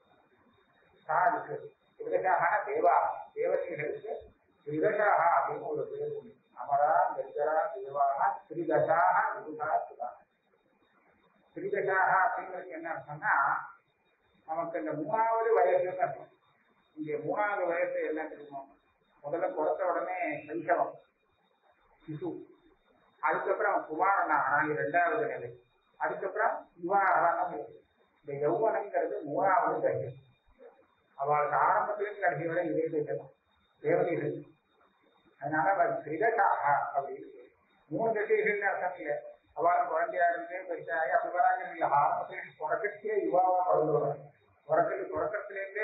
திரிதசாக தேவா, தேவதைகளுக்கு திரிதசாக அப்படின்னு ஒரு பேர் உண்டு. அமரா கர்ஜரா தேவாக திரிதசாக விதுஷா சுதா. திரிதசாக அப்படிங்கிறது என்ன அர்த்தம்னா நமக்கு இந்த 3வது வயசுன்னு அர்த்தம். இங்க 3வது வயசு என்ன தெரியுமோ, முதல்ல பிறந்த உடனே சைசவம் சிசு, அதுக்கப்புறம் குமாரனா 2வது நிலை, அதுக்கப்புறம் யுவாரணம். இந்த யௌவனங்கிறது 3வது தசை. அவளுக்கு ஆரம்பத்திலும் கடைசி வரை இதே தசம் தேவதைகள். அதனால அவள் திரிதசாக அப்படின்னு 3 தசைகள்னு அர்த்தம் இல்லை. அவளுக்கு குழந்தையா இருந்து பெருசாகி அப்படி வராங்க இல்லை. ஆரம்பத்திலேருந்து பிறக்கத்தையே யுவாவா பிறந்துடுவாங்க. பிறக்கிறதுலேருந்தே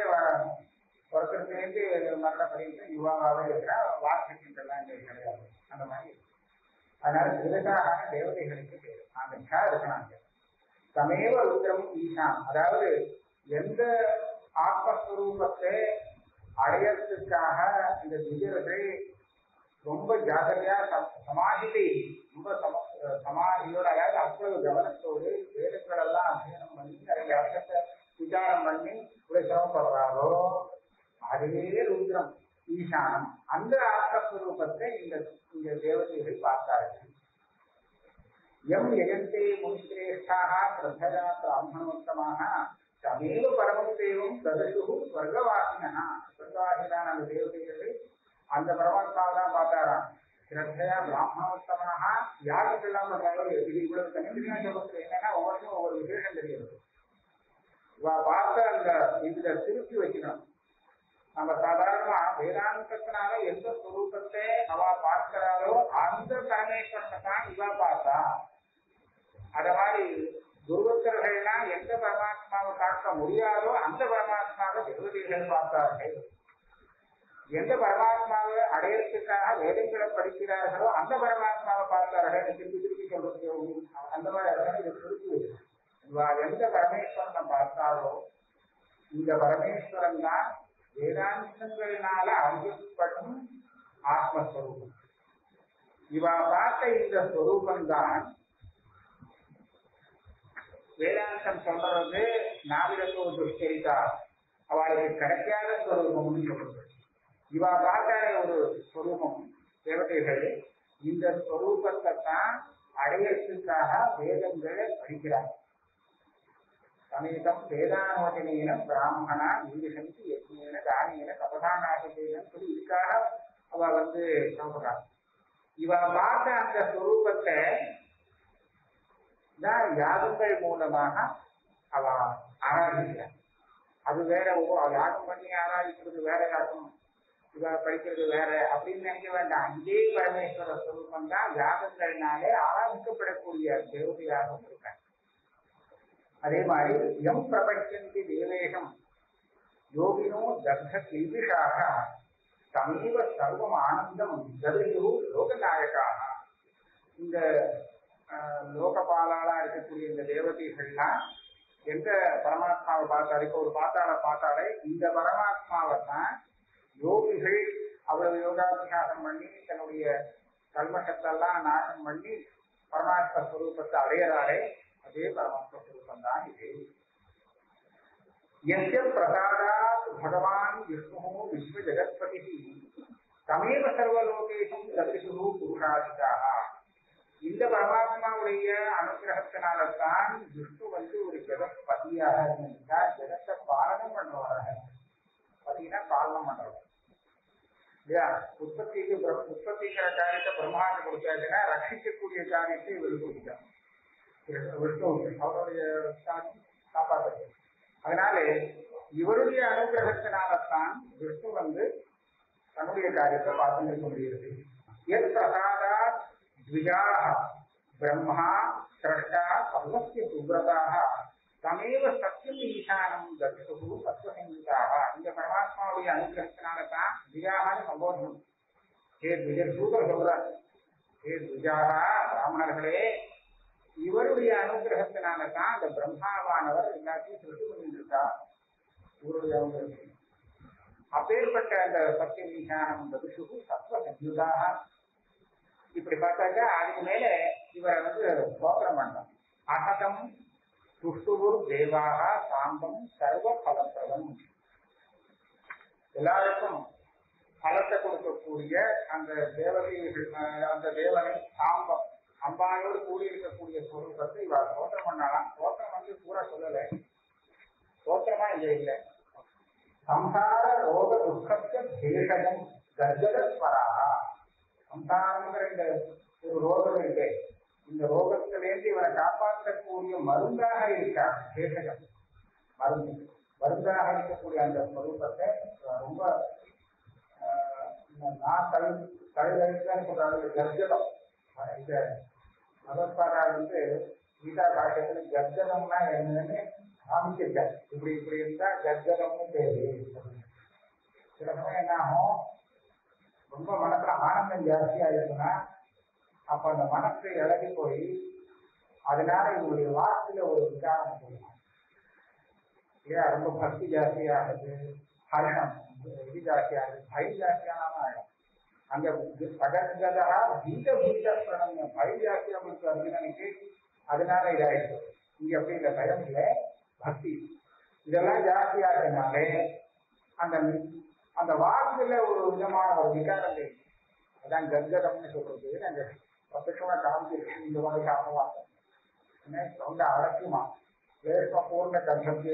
மரண பரிந்து யுவாவாகவே இருக்கிற வார்த்தைக்கெல்லாம் இங்கே கிடையாது அந்த மாதிரி. அதனால திரிதசாக தேவதைகளுக்கு பேர் ஆமிஷா இருக்கிறாங்க. தமேவ ருத்ரம் ஈசான், அதாவது எந்த ஆத்மஸ்வரூபத்தை அடையறதுக்காக இந்த திவ்யர்கள் ரொம்ப ஜாகிரதையா சமாதித்தை ரொம்ப சமாதியோட, அதாவது அவ்வளவு கவனத்தோடு வேதங்கள் எல்லாம் அத்தியனம் பண்ணி நிறைய அர்த்தத்தை விசாரம் பண்ணி ஒரு சிரமப்படுறாரோ அதுவே ருத்ரம் ஈசானம். அந்த ஆத்மஸ்வரூபத்தை இந்த தேவதைகள் பார்த்தார்கள். எம் யஜந்தே முனிஸ்ரேஷ்டாக ஸ்ரத்தயா பிராமணோத்தமாக தமேவ பரமம் தேவம் ததசு ஸ்வர்கவாசினா. ஸ்வர்கவாசினான அந்த தேவதைகள் அந்த பரமாத்மாவை தான் பார்த்தாராம். ஸ்ரத்தையா பிராமணோத்தமாக யாருக்கெல்லாம் பண்றாங்க. இது இவ்வளவு தனிமையா சொல்றது என்னன்னா ஒவ்வொருக்கும் ஒவ்வொரு விசேஷம் தெரியுது. இவ பார்த்த அந்த இதுல திருப்பி வைக்கணும். நம்ம சாதாரணமா வேதாந்தத்தினால எந்த ஸ்வரூபத்தை அவ பார்க்கிறாரோ அந்த பரமேஸ்வரனை தான் இவ பார்த்தா. அத மாதிரி துருவத்தர்கள்லாம் எந்த பரமாத்மாவை பார்க்க முடியாதோ அந்த பரமாத்மாவை தேவதைகள் பார்த்தார்கள். எந்த பரமாத்மாவை அடையறதுக்காக வேதங்களை படிக்கிறார்களோ அந்த பரமாத்மாவை பார்த்தார்கள். திருப்பி திருப்பி சொல்றது அந்த மாதிரி அர்த்தம் இதை திருப்பி வைக்கணும். எந்த பரமேஸ்வரனை பார்த்தாலோ இந்த பரமேஸ்வரன் தான் வேதாந்தங்களினால அறியப்படும் ஆத்மஸ்வரூபம். இவ பார்த்த இந்த ஸ்வரூபந்தான் வேதாந்தம் சொல்றது நாவிரத்தோ துஷ்கரிதா, அவளுக்கு கிடைக்காத ஸ்வரூபம்னு சொல்றது. இவ பார்த்த ஒரு ஸ்வரூபம் தேவதைகள் இந்த ஸ்வரூபத்தை தான் அடையறதுக்காக வேதங்களை படிக்கிறாங்க. சமேதம் வேதானோஜனேன பிராமணா இந்திசந்தி யஜ்ஞேன தானேன தபதாநாசேன்னு சொல்லி இதுக்காக அவ சொல்றாங்க. இவ பார்த்த அந்த ஸ்வரூபத்தை தான் யாகங்கள் மூலமாக அவ ஆராதிக்கிறார். அது வேற, யாகம் பண்ணி ஆராதிக்கிறது வேற, யாகம் இவ படிக்கிறது வேற அப்படின்னு நினைக்க வேண்டாம். இதே பரமேஸ்வர ஸ்வரூபம் தான் யாகங்கள்னாலே ஆராதிக்கப்படக்கூடிய தேவதையாகவும் இருக்காங்க. அதே மாதிரி எம் பிரபஞ்சந்தி தேவேகம் யோகினோ தர்ஷ கில்பிஷாக தமீவ சர்வம் ஆனந்தம் தரிசு லோகநாயகாக. இந்த லோகபாலாளா இருக்கக்கூடிய இந்த தேவதைகள்லாம் எந்த பரமாத்மாவை பார்த்தாலே, ஒரு பார்த்தாலே இந்த பரமாத்மாவை தான் யோகிகள் அவ்வளவு யோகாபியாசம் பண்ணி தன்னுடைய கல்மஷத்தெல்லாம் நாசம் பண்ணி பரமாத்ம ஸ்வரூபத்தை அடையறாரே அதே பரமாத்ம ஸ்வரூபம் தான் இது. யஸ்ய பிரசாதாத் பகவான் விஷ்ணு விஸ்வ ஜெகத்பதி தமேவ சர்வலோகேஷு ததிஷு புருஷாதிகாக. இந்த பரமாத்மாவுடைய அனுகிரகத்தினால்தான் விஷ்ணு ஒரு ஜெகத்பதியாக இருந்தார். ஜெகத்தை பாலனம் பண்ணுவாராக. பதினா பாலனம் பண்றவர் இல்லையா? உற்பத்திக்கிற காரியத்தை பிரம்மாண்ட கொடுத்தாச்சுன்னா ரட்சிக்கக்கூடிய காரியத்தை இவர் கொடுத்தார். விஷ்ணு அவருடைய காப்பாற்ற. அதனால இவருடைய அனுகிரகத்தினால்தான் விஷ்ணு தன்னுடைய காரியத்தை பார்த்து நிற்க முடிகிறது. எத் பிரசாதா த்விஜாஹ பிரம்மா ஸ்ரஷ்டா சர்வஸ்ய சுப்ரதாக தமேவ சத்தியம் ஈசானம் தர்ஷு தத்துவசங்கீதாக. இந்த பரமாத்மாவுடைய அனுகிரகத்தினால்தான் தியாகான்னு சம்போதனம். ஹே துஜசூதர் சொல்றார், ஹே துஜாகா பிராமணர்களே, இவருடைய அனுகிரகத்தினால்தான் அந்த பிரம்மாவானவர் எல்லாத்தையும் சிருஷ்டி பண்ணிட்டு இருக்கார். இவருடைய அனுகிரகம். அப்பேற்பட்ட அந்த சத்தியம் ஈசானம் தர்ஷு தத்துவசங்கீதாக. இப்படி பார்த்தாக்கா அதுக்கு மேல இவரை ஸ்தோத்திரம் பண்றான். அகதம் துஷ்டுபுர் தேவாக சாந்தம் சர்வ பலப்பிரதம். எல்லாருக்கும் பலத்தை கொடுக்கக்கூடிய அந்த தேவதைகள், அந்த தேவனை சாம்பம் அம்பானோடு கூடியிருக்கக்கூடிய சொரூபத்தை இவர் ஸ்தோத்திரம் பண்ணலாம். ஸ்தோத்திரம் பூரா சொல்லலை, ஸ்தோத்திரமா இங்க இல்லை. சம்சார ரோக துக்கத்தை பேஷகம் கர்ஜகஸ்வராக. சம்சாரங்கிற இந்த ஒரு ரோகம் இருக்கு, இந்த ரோகத்திலேருந்து இவரை காப்பாற்றக்கூடிய மருந்தாக இருக்கார் பேஷகம். மருந்தாக இருக்கக்கூடிய அந்த ஸ்வரூபத்தை ரொம்ப தலைவலிதான் சொல்றாங்க. கர்ஜகம் இந்த மதப்பாரால் கீதா பாஷ்யத்துல கர்ஜகம்னா என்னன்னு காமிச்சிருக்காரு. இப்படி இப்படி இருந்தா கர்ஜகம்னு பேரு. சில சமயம் என்ன ஆகும், ரொம்ப மனசுல ஆனந்தம் ஜாஸ்தியா இருக்குன்னா அப்ப அந்த மனசு இழகி போய் அதனால இவங்களுடைய வாக்குல ஒரு விசாரம் போயிடும் இல்லையா. ரொம்ப பக்தி ஜாஸ்தியாகுது, ஹரணம் இது ஜாஸ்தியாகுது, பயம் ஜாஸ்தியானாலும் ஆயிடும். அங்க பகத்கதா பீத பீத பிரணம் பயம் ஜாஸ்தியா கொடுத்து அர்ஜுனனுக்கு, அதனால இதாயிடுச்சு. இங்க அப்படி இந்த பயம் இல்லை, பக்தி இதெல்லாம் ஜாஸ்தியாகிறதுனாலே அந்த அந்த வாக்குல ஒரு விதமான ஒரு விகாரம் இருக்கு. அதான் கர்ஜகம்னு சொல்றது. நாங்க பிரத்யமா காமிச்சிருக்கோம். இந்த மாதிரி காரணம் ரொம்ப அடக்குமா வேஷம் பூர்ண கர்ஜம்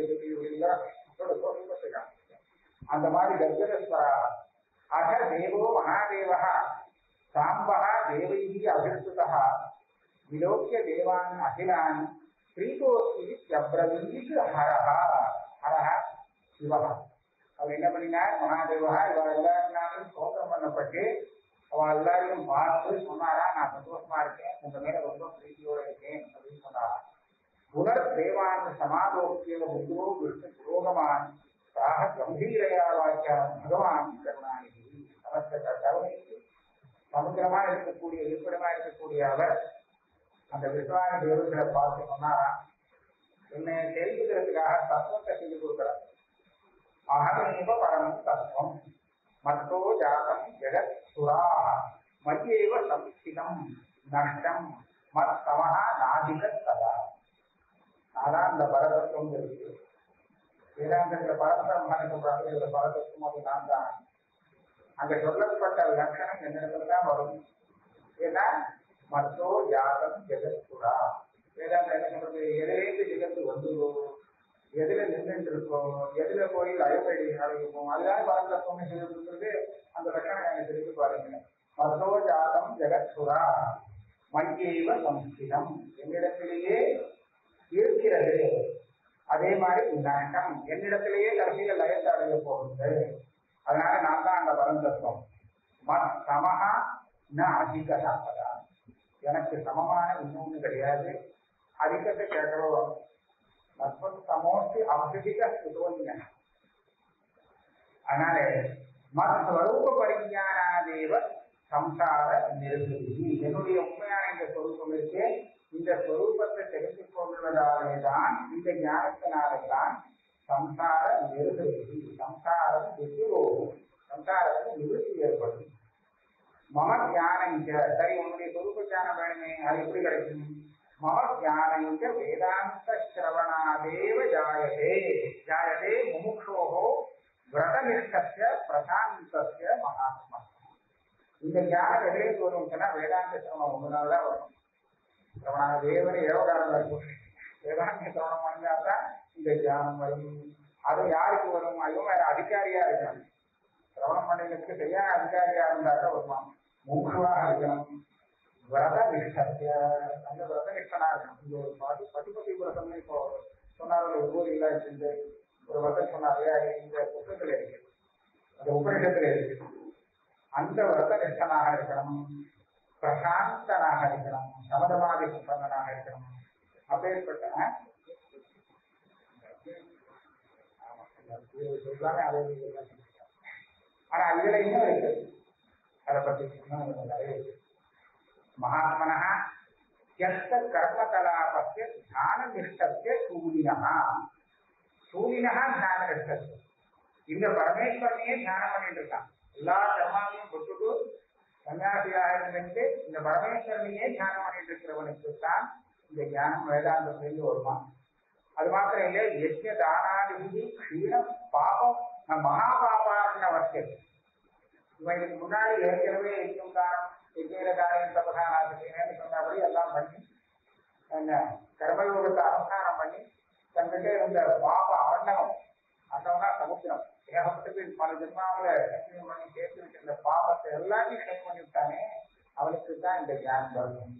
அந்த மாதிரி கர்ஜகஸ்வரா. அக தேவோ மகாதேவ சாம்பா தேவைகி அபிஷ்டுதா விலோக்கிய தேவான் அகிலான் பிரீதோஸ்மி அப்ரவீத் ஹரஹா. ஹரஹா சிவஹா. அவர் என்ன பண்ணினார், மகாதேவா இவர் எல்லாருனாலும் ஸ்தோத்திரம் பண்ணப்பட்டு அவன் எல்லாரையும் பார்த்து சொன்னாரா, நான் சந்தோஷமா இருக்கேன், உங்க மேல ரொம்ப பிரீதியோட இருக்கேன் அப்படின்னு சொன்னாரா. புனர் தேவான் சமாதோக்கிய புத்தோ விஷ்ணு புரோகமான் சாக கம்பீரையா வாக்கியா பகவான் கருணாநிதி. சமஸ்த கருணைக்கு சமுத்திரமா இருக்கக்கூடிய இருப்பிடமா இருக்கக்கூடிய அவர் அந்த விஸ்வான தேவர்களை பார்த்து சொன்னாரா, என்னை தெரிஞ்சுக்கிறதுக்காக தத்துவத்தை செஞ்சு கொடுக்கிறார். அகமேவ பரமம் தத்துவம் மத்தோ ஜாதம் ஜெகத் சுரா மய்யேவ சம்ஸ்திதம் நஷ்டம் மத் சமஹா நாதிகத் ததா. அதான் அந்த பரதத்துவம் இருக்கு. வேதாந்தத்துல பரதம் சொல்றாங்க, இதுல பரதத்துவம் அது நான் தான். அங்க சொல்லப்பட்ட லட்சணம் என்னிடத்துலதான் வரும். ஏன்னா மத்தோ ஜாதம் ஜெகத் சுரா. வேதாந்தம் என்ன சொல்றது, எதிலேருந்து ஜெகத்து வந்துதோ, எதுல நின்றுட்டு இருக்கோம், எதுல போய் அயோபடி அழைப்போம், அதுதான் பரதத்துவம் சொல்லிருக்கிறது. அந்த லட்சணம் எனக்கு தெரிஞ்சு பாருங்க. மத்தோ ஜாதம் ஜெகத் சுரா மய்யேவ சம்ஸ்திதம், என்னிடத்திலேயே இருக்கிறது. அதே மாதிரி நஷ்டம், என்னிடத்திலேயே கடைசியில லயத்தை அடைய போகிறது. அதனால நான் தான் அந்த பரந்தத்துவம். மத் சமஹா ந அதிகதா. எனக்கு சமமான இன்னொன்னு கிடையாது. அதிகத்தை கேட்கிறோம். சமோஸ்தி அபிஷிக சுதோன்ய. அதனால மத்ஸ்வரூப பரிஞானாதேவ சம்சார நிருதி. என்னுடைய உண்மையான இந்த ஸ்வரூபம் இருக்கு, இந்த ஸ்வரூபத்தை தெரிந்து கொள்வதாலே தான், இந்த ஞானத்தினால்தான் சம்சார நிருதி, சம்சாரம் வெற்றிவோகும், சம்சாரத்துக்கு நிவர்த்தி ஏற்படும். மம ஞானம் சரி, உன்னுடைய ஸ்வரூப ஞானம் வேணுமே, அது எப்படி கிடைக்கும்? மம ஞானம் வேதாந்த சிரவணாதேவ ஜாயதே. ஜாயதே முமுக்ஷோஹோ விரதநிஷ்டஸ்ய பிரசாந்தஸ்ய மகாத்மா. இந்த ஞானம் எதிலேருந்து வரும் சொன்னா வேதாந்த சிரவணம் ஒன்றுனால்தான் வரும். சிரவணாதேவன் ஏவகாரம் இருக்கும். வேதாந்த சிரவணம் பண்ணாதான் இந்த ஞானம் வரும். அது யாருக்கு வரும்? அதுவும் வேற அதிகாரியா இருக்கணும். சிரவணம் பண்ணிக்கிறதுக்கு சரியான அதிகாரியா இருந்தாக்க வருமா? முமுக்ஷுவாக இருக்கணும். விரத நிஷ்டஸ்ய, அந்த விரத நிஷ்டனா இருக்கணும். இந்த ஒரு பதிபதி விரதம் இப்போ சொன்னார்கள், ஒவ்வொரு இல்லா இருந்து ஒரு விரதம் சொன்னாங்க, இந்த புத்தகத்துல இருக்கு, அந்த உபநிஷத்துல இருக்கு. அந்த விரத நிஷ்டனாக இருக்கணும், பிரசாந்தனாக இருக்கணும், சமதமாதி சம்பந்தனாக இருக்கணும். அப்பேற்பட்ட சொல்றாங்க அதை ஆனா இதுல இன்னும் இருக்கு அதை பத்தி நிறைய இருக்கு. மகாத்மனா எத்த கர்ம கலாபத்திய தியான நிஷ்டத்திய சூலினா தியான நிஷ்டத்து இந்த பரமேஸ்வரனையே தியானம் பண்ணிட்டு இருக்கான். எல்லா கர்மாவையும் விட்டுட்டு சன்னியாசியாக இருந்து இந்த பரமேஸ்வரனையே தியானம் பண்ணிட்டு இருக்கிறவனுக்கு தான் இந்த ஞானம் வேதாந்தத்திலிருந்து வருமா. அது மாத்திரம் இல்லை, யஜ்ய தானாதிபதி க்ஷீண பாபம் மகாபாபான அவசியம். இவன் இதுக்கு முன்னாடி ஏற்கனவே யஜ்யகாரம் தபசானாசிரியன்னு சொன்னபடி எல்லாம் பண்ணி கர்மயோகத்தை அனுஷ்டானம் பண்ணி தன்கிட்ட இருந்த பாப அண்டகம், அண்டம்னா சமுத்திரம், ஏகப்பட்டது பல ஜென்மாவில் கண்டினியூ பண்ணி சேர்த்து வச்சிருந்த பாபத்தை எல்லாத்தையும் ஷேர் பண்ணி விட்டானே, அவனுக்கு தான் இந்த ஞானம் வரும்.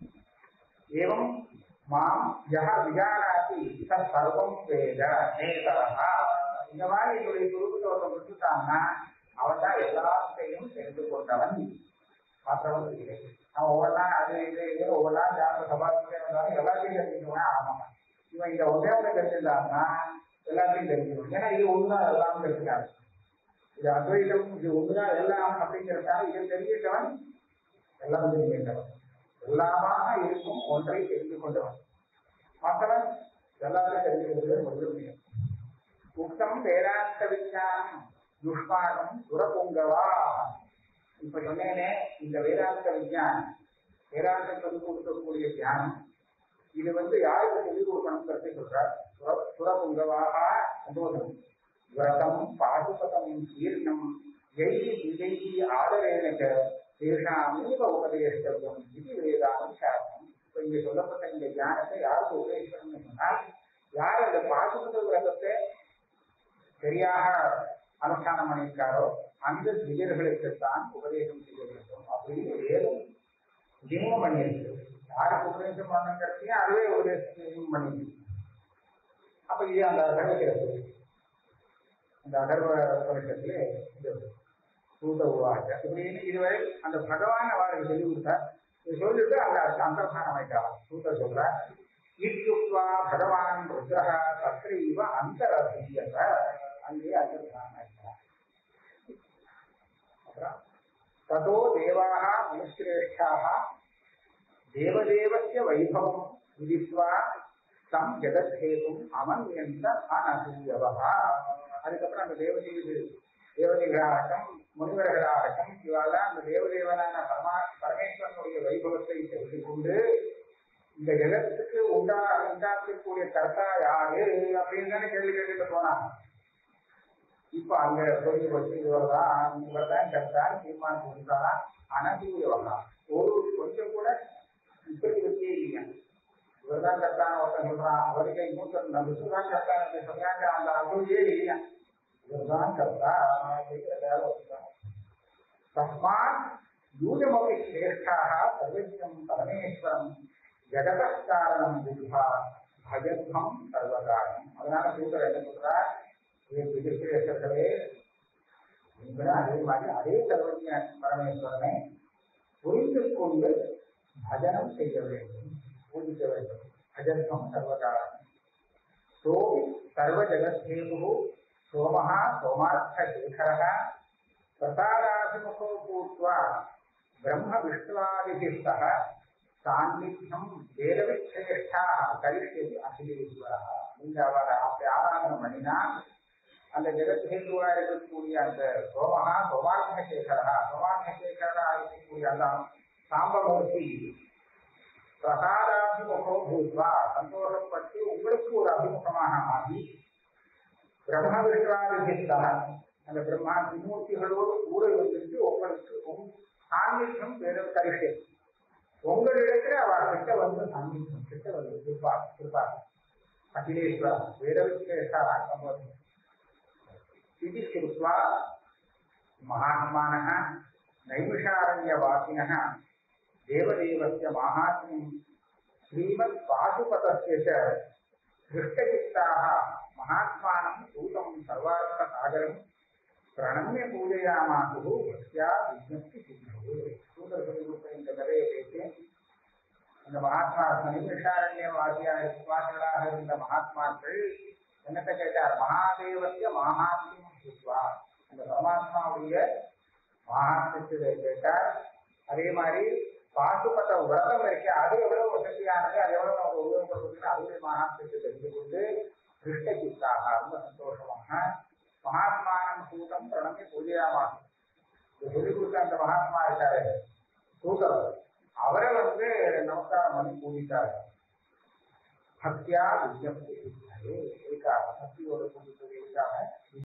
ஏவம் மாம் யஹ விஜானாதி தத் சர்வம் வேத நேதரஹா. இந்த மாதிரி என்னுடைய சுரூபத்தை ஒருத்தன் விட்டுட்டான்னா அவன் தான் எல்லாத்தையும் தெரிந்து கொண்டவன், மற்றவன் இல்லை. அவன் ஒவ்வொன்றா அது இது ஒவ்வொன்றா ஜாதக சபாத்திலே வந்தாலும் எல்லாத்தையும் தெரிஞ்சுக்குவேன். ஆமாம், இவன் இந்த ஒன்றே தெரிஞ்சிருந்தான்னா எல்லாத்தையும் தெரிஞ்சுக்கணும். ஏன்னா இது ஒண்ணுதான் எல்லாம் தெரிஞ்சுக்காது. இது அத்வைதம், இது ஒண்ணுதான் எல்லாம் அப்படிங்கிறதுனால இதை தெரிஞ்சிட்டவன் எல்லாம் தெரிஞ்சிட்டவன், எல்லாமாக இருக்கும் ஒன்றை தெரிந்து கொண்டவன். மற்றவன் எல்லாத்தையும் தெரிஞ்சுக்கிறது முடியும். உத்தம் வேதாந்த விஞ்ஞானம் துஷ்பாகம் துரபொங்கவா. இப்ப சொன்னேனே, இந்த வேதாந்த விஞ்ஞானம், வேதாந்தம் சொல்லிக் கொடுக்கக்கூடிய தியானம், இது யாருக்கு சொல்லிக் கொடுக்கணுங்கிறதை சொல்றார். சுரபொங்கவாக சந்தோஷம் விரதம் பாசுபதம் தீர்ணம் ஜெயி விஜயி ஆதரேனக தேஷாமேவ உபதேஷ்டவ்யம் இது வேதாந்த சாஸ்திரம். இப்ப இங்க சொல்லப்பட்ட இந்த ஞானத்தை யாருக்கு உபதேசிக்கணும்னு சொன்னால், யார் அந்த பாசுபத விரதத்தை சரியாக அனுஷ்டானம் பண்ணியிருக்காரோ அந்த திவ்யர்களுக்குத்தான் உபதேசம் செய்ய வேண்டும் அப்படின்னு வேதம் நியமம் பண்ணியிருக்கு. யாருக்கு உபதேசம் பண்ணுங்கிறதையும் அதுவே உபதேசம் பண்ணியிருக்கு. அப்ப இது அந்த அதர்வ அந்த அதர்வ பரிசத்திலே சூத உருவாக்க இப்படின்னு இதுவரை அந்த பகவான் அவருக்கு சொல்லி கொடுத்தார். இது சொல்லிட்டு அந்த அந்தர்தானம் ஆயிட்டார். சூத்த சொல்ற இத்யுக்த்வா பகவான் ருத்ரஹ தத்ரைவ அந்தரதீயத, அங்கே அந்தர்தானம் ஆயிட்டார். அப்புறம் ததோ தேவாः முனிஸ்ரேஷ்டாः தேவதேவஸ்ய வைபவம் விதித்வா தம் ஜெகத்ஹேதும் அமன்யந்த அனசூயவः. அதுக்கப்புறம் அந்த தேவதைகளாகட்டும் முனிவர்களாகட்டும் இவாதான் அந்த தேவதேவனான பரமேஸ்வரனுடைய வைபவத்தை தெரிந்து கொண்டு இந்த ஜெகத்துக்கு உண்டாக்கக்கூடிய கர்த்தா யாரு அப்படின்னு தானே கேள்வி கேட்டுட்டு போனாங்க. இப்ப அங்க சொல்லி வச்சு இவர்தான் கர்த்தான் தீர்மானம் கொடுத்தாரா அனசூயவகா. ஒரு கொஞ்சம் கூட இப்படி வச்சே இல்லையா. இவர்தான் கர்த்தான ஒருத்தன் சொல்றான், அவருக்கு இன்னொருத்தர் நம்ம விசுதான் கர்த்தான சொல்றாங்க, அந்த அசூயே இல்லையா. இவர்தான் கர்த்தா தஸ்மாத் யூயமபி சிரேஷ்டாக சர்வஜ்ஞம் பரமேஸ்வரம் ஜெகதக் காரணம் புத்தா பஜத்வம் சர்வகாரணம். அதனால சூத்திரர் என்ன சொல்றார், விதிஷ்டர்களே நீங்களும் அதே மாதிரி அதே சர்வஜ்ஞ பரமேஸ்வரனை புரிந்து கொண்டு பஜனம் செய்ய வேண்டும், பூஜிக்க வேண்டும். பஜத்வம் சர்வகாரணம். சோ சர்வ ஜெகத்ஹேது சோமஹா சோமார்த்த சேகரः பிரசாராபிமுகோ பூத்வா பிரம்ம விஷ்ணுவாதிபிः சக சாநித்தியம் வேதவிச்ரேஷ்டாः கரிஷ்யதி அகிலேஸ்வரः. நீங்க அவர் அப்படி ஆராதனம் பண்ணினா அந்த ஜெகத்ஹேதுவா இருக்கக்கூடிய அந்த சோமஹா சோமார்த்த சேகரः இருக்கக்கூடிய அந்த சாம்பமூர்த்தி பிரசாராபிமுகோ பூத்வா சந்தோஷப்பட்டு உங்களுக்கு ஒரு அபிமுகமாக ஆகி பிரம்ம விஷ்ணுவாதிபிः அந்த பிரம்மா விமூர்த்திகளோடு கூட வந்துட்டு உங்களுக்கு சாநித்தியம் வேதம் கரிஷ்யதி. உங்களிடத்துல அவர் கிட்ட சாநித்தியம் கிட்ட இருப்பார். அகிலேஸ்வரா வேதவிச்ரேஷ்டாரா சம்பவம் இது கிருத்வா மகாத்மானः நைமிஷாரண்யவாசினः தேவதேவஸ்ய மாஹாத்மியம் ஸ்ரீமத் பாசுபதஸ்ய ச திருஷ்டசித்தாः மகாத்மானம் சூதம் சர்வார்த்த சாகரம் பிரணம்ய பூஜையாமாசு பக்தியா விஜ்ஞப்தி சித்தோ. சூதர் சொல்லி கொடுத்த இந்த கதையை பேசி அந்த மகாத்மா நைமிஷாரண்யவாசிகளாக இருந்த மகாத்மாக்கள் என்னத்தை கேட்டார்? மகாதேவத்திய மகாத்மியம் சுத்வா, அந்த பரமாத்மாவுடைய மகாத்மியத்தை கேட்டார். அதே மாதிரி பாசுபத விரதம் இருக்கு, அது எவ்வளவு வசதியானது, அது எவ்வளவு நமக்கு உபயோகப்படுறது, அதுவே மகாத்மியத்தை தெரிந்து கொண்டு கிருஷ்ண சித்தாக ரொம்ப சந்தோஷமாக மகாத்மானம் சூதம் பிரணமே பூஜையாமாகும். சொல்லிக் கொடுத்த அந்த மகாத்மா இருக்காரு சூதர், அவரை நமஸ்காரம் பண்ணி பூஜித்தார். பக்தியா விஜயத்தை பக்தியோட பூஜித்தது எதுக்காக?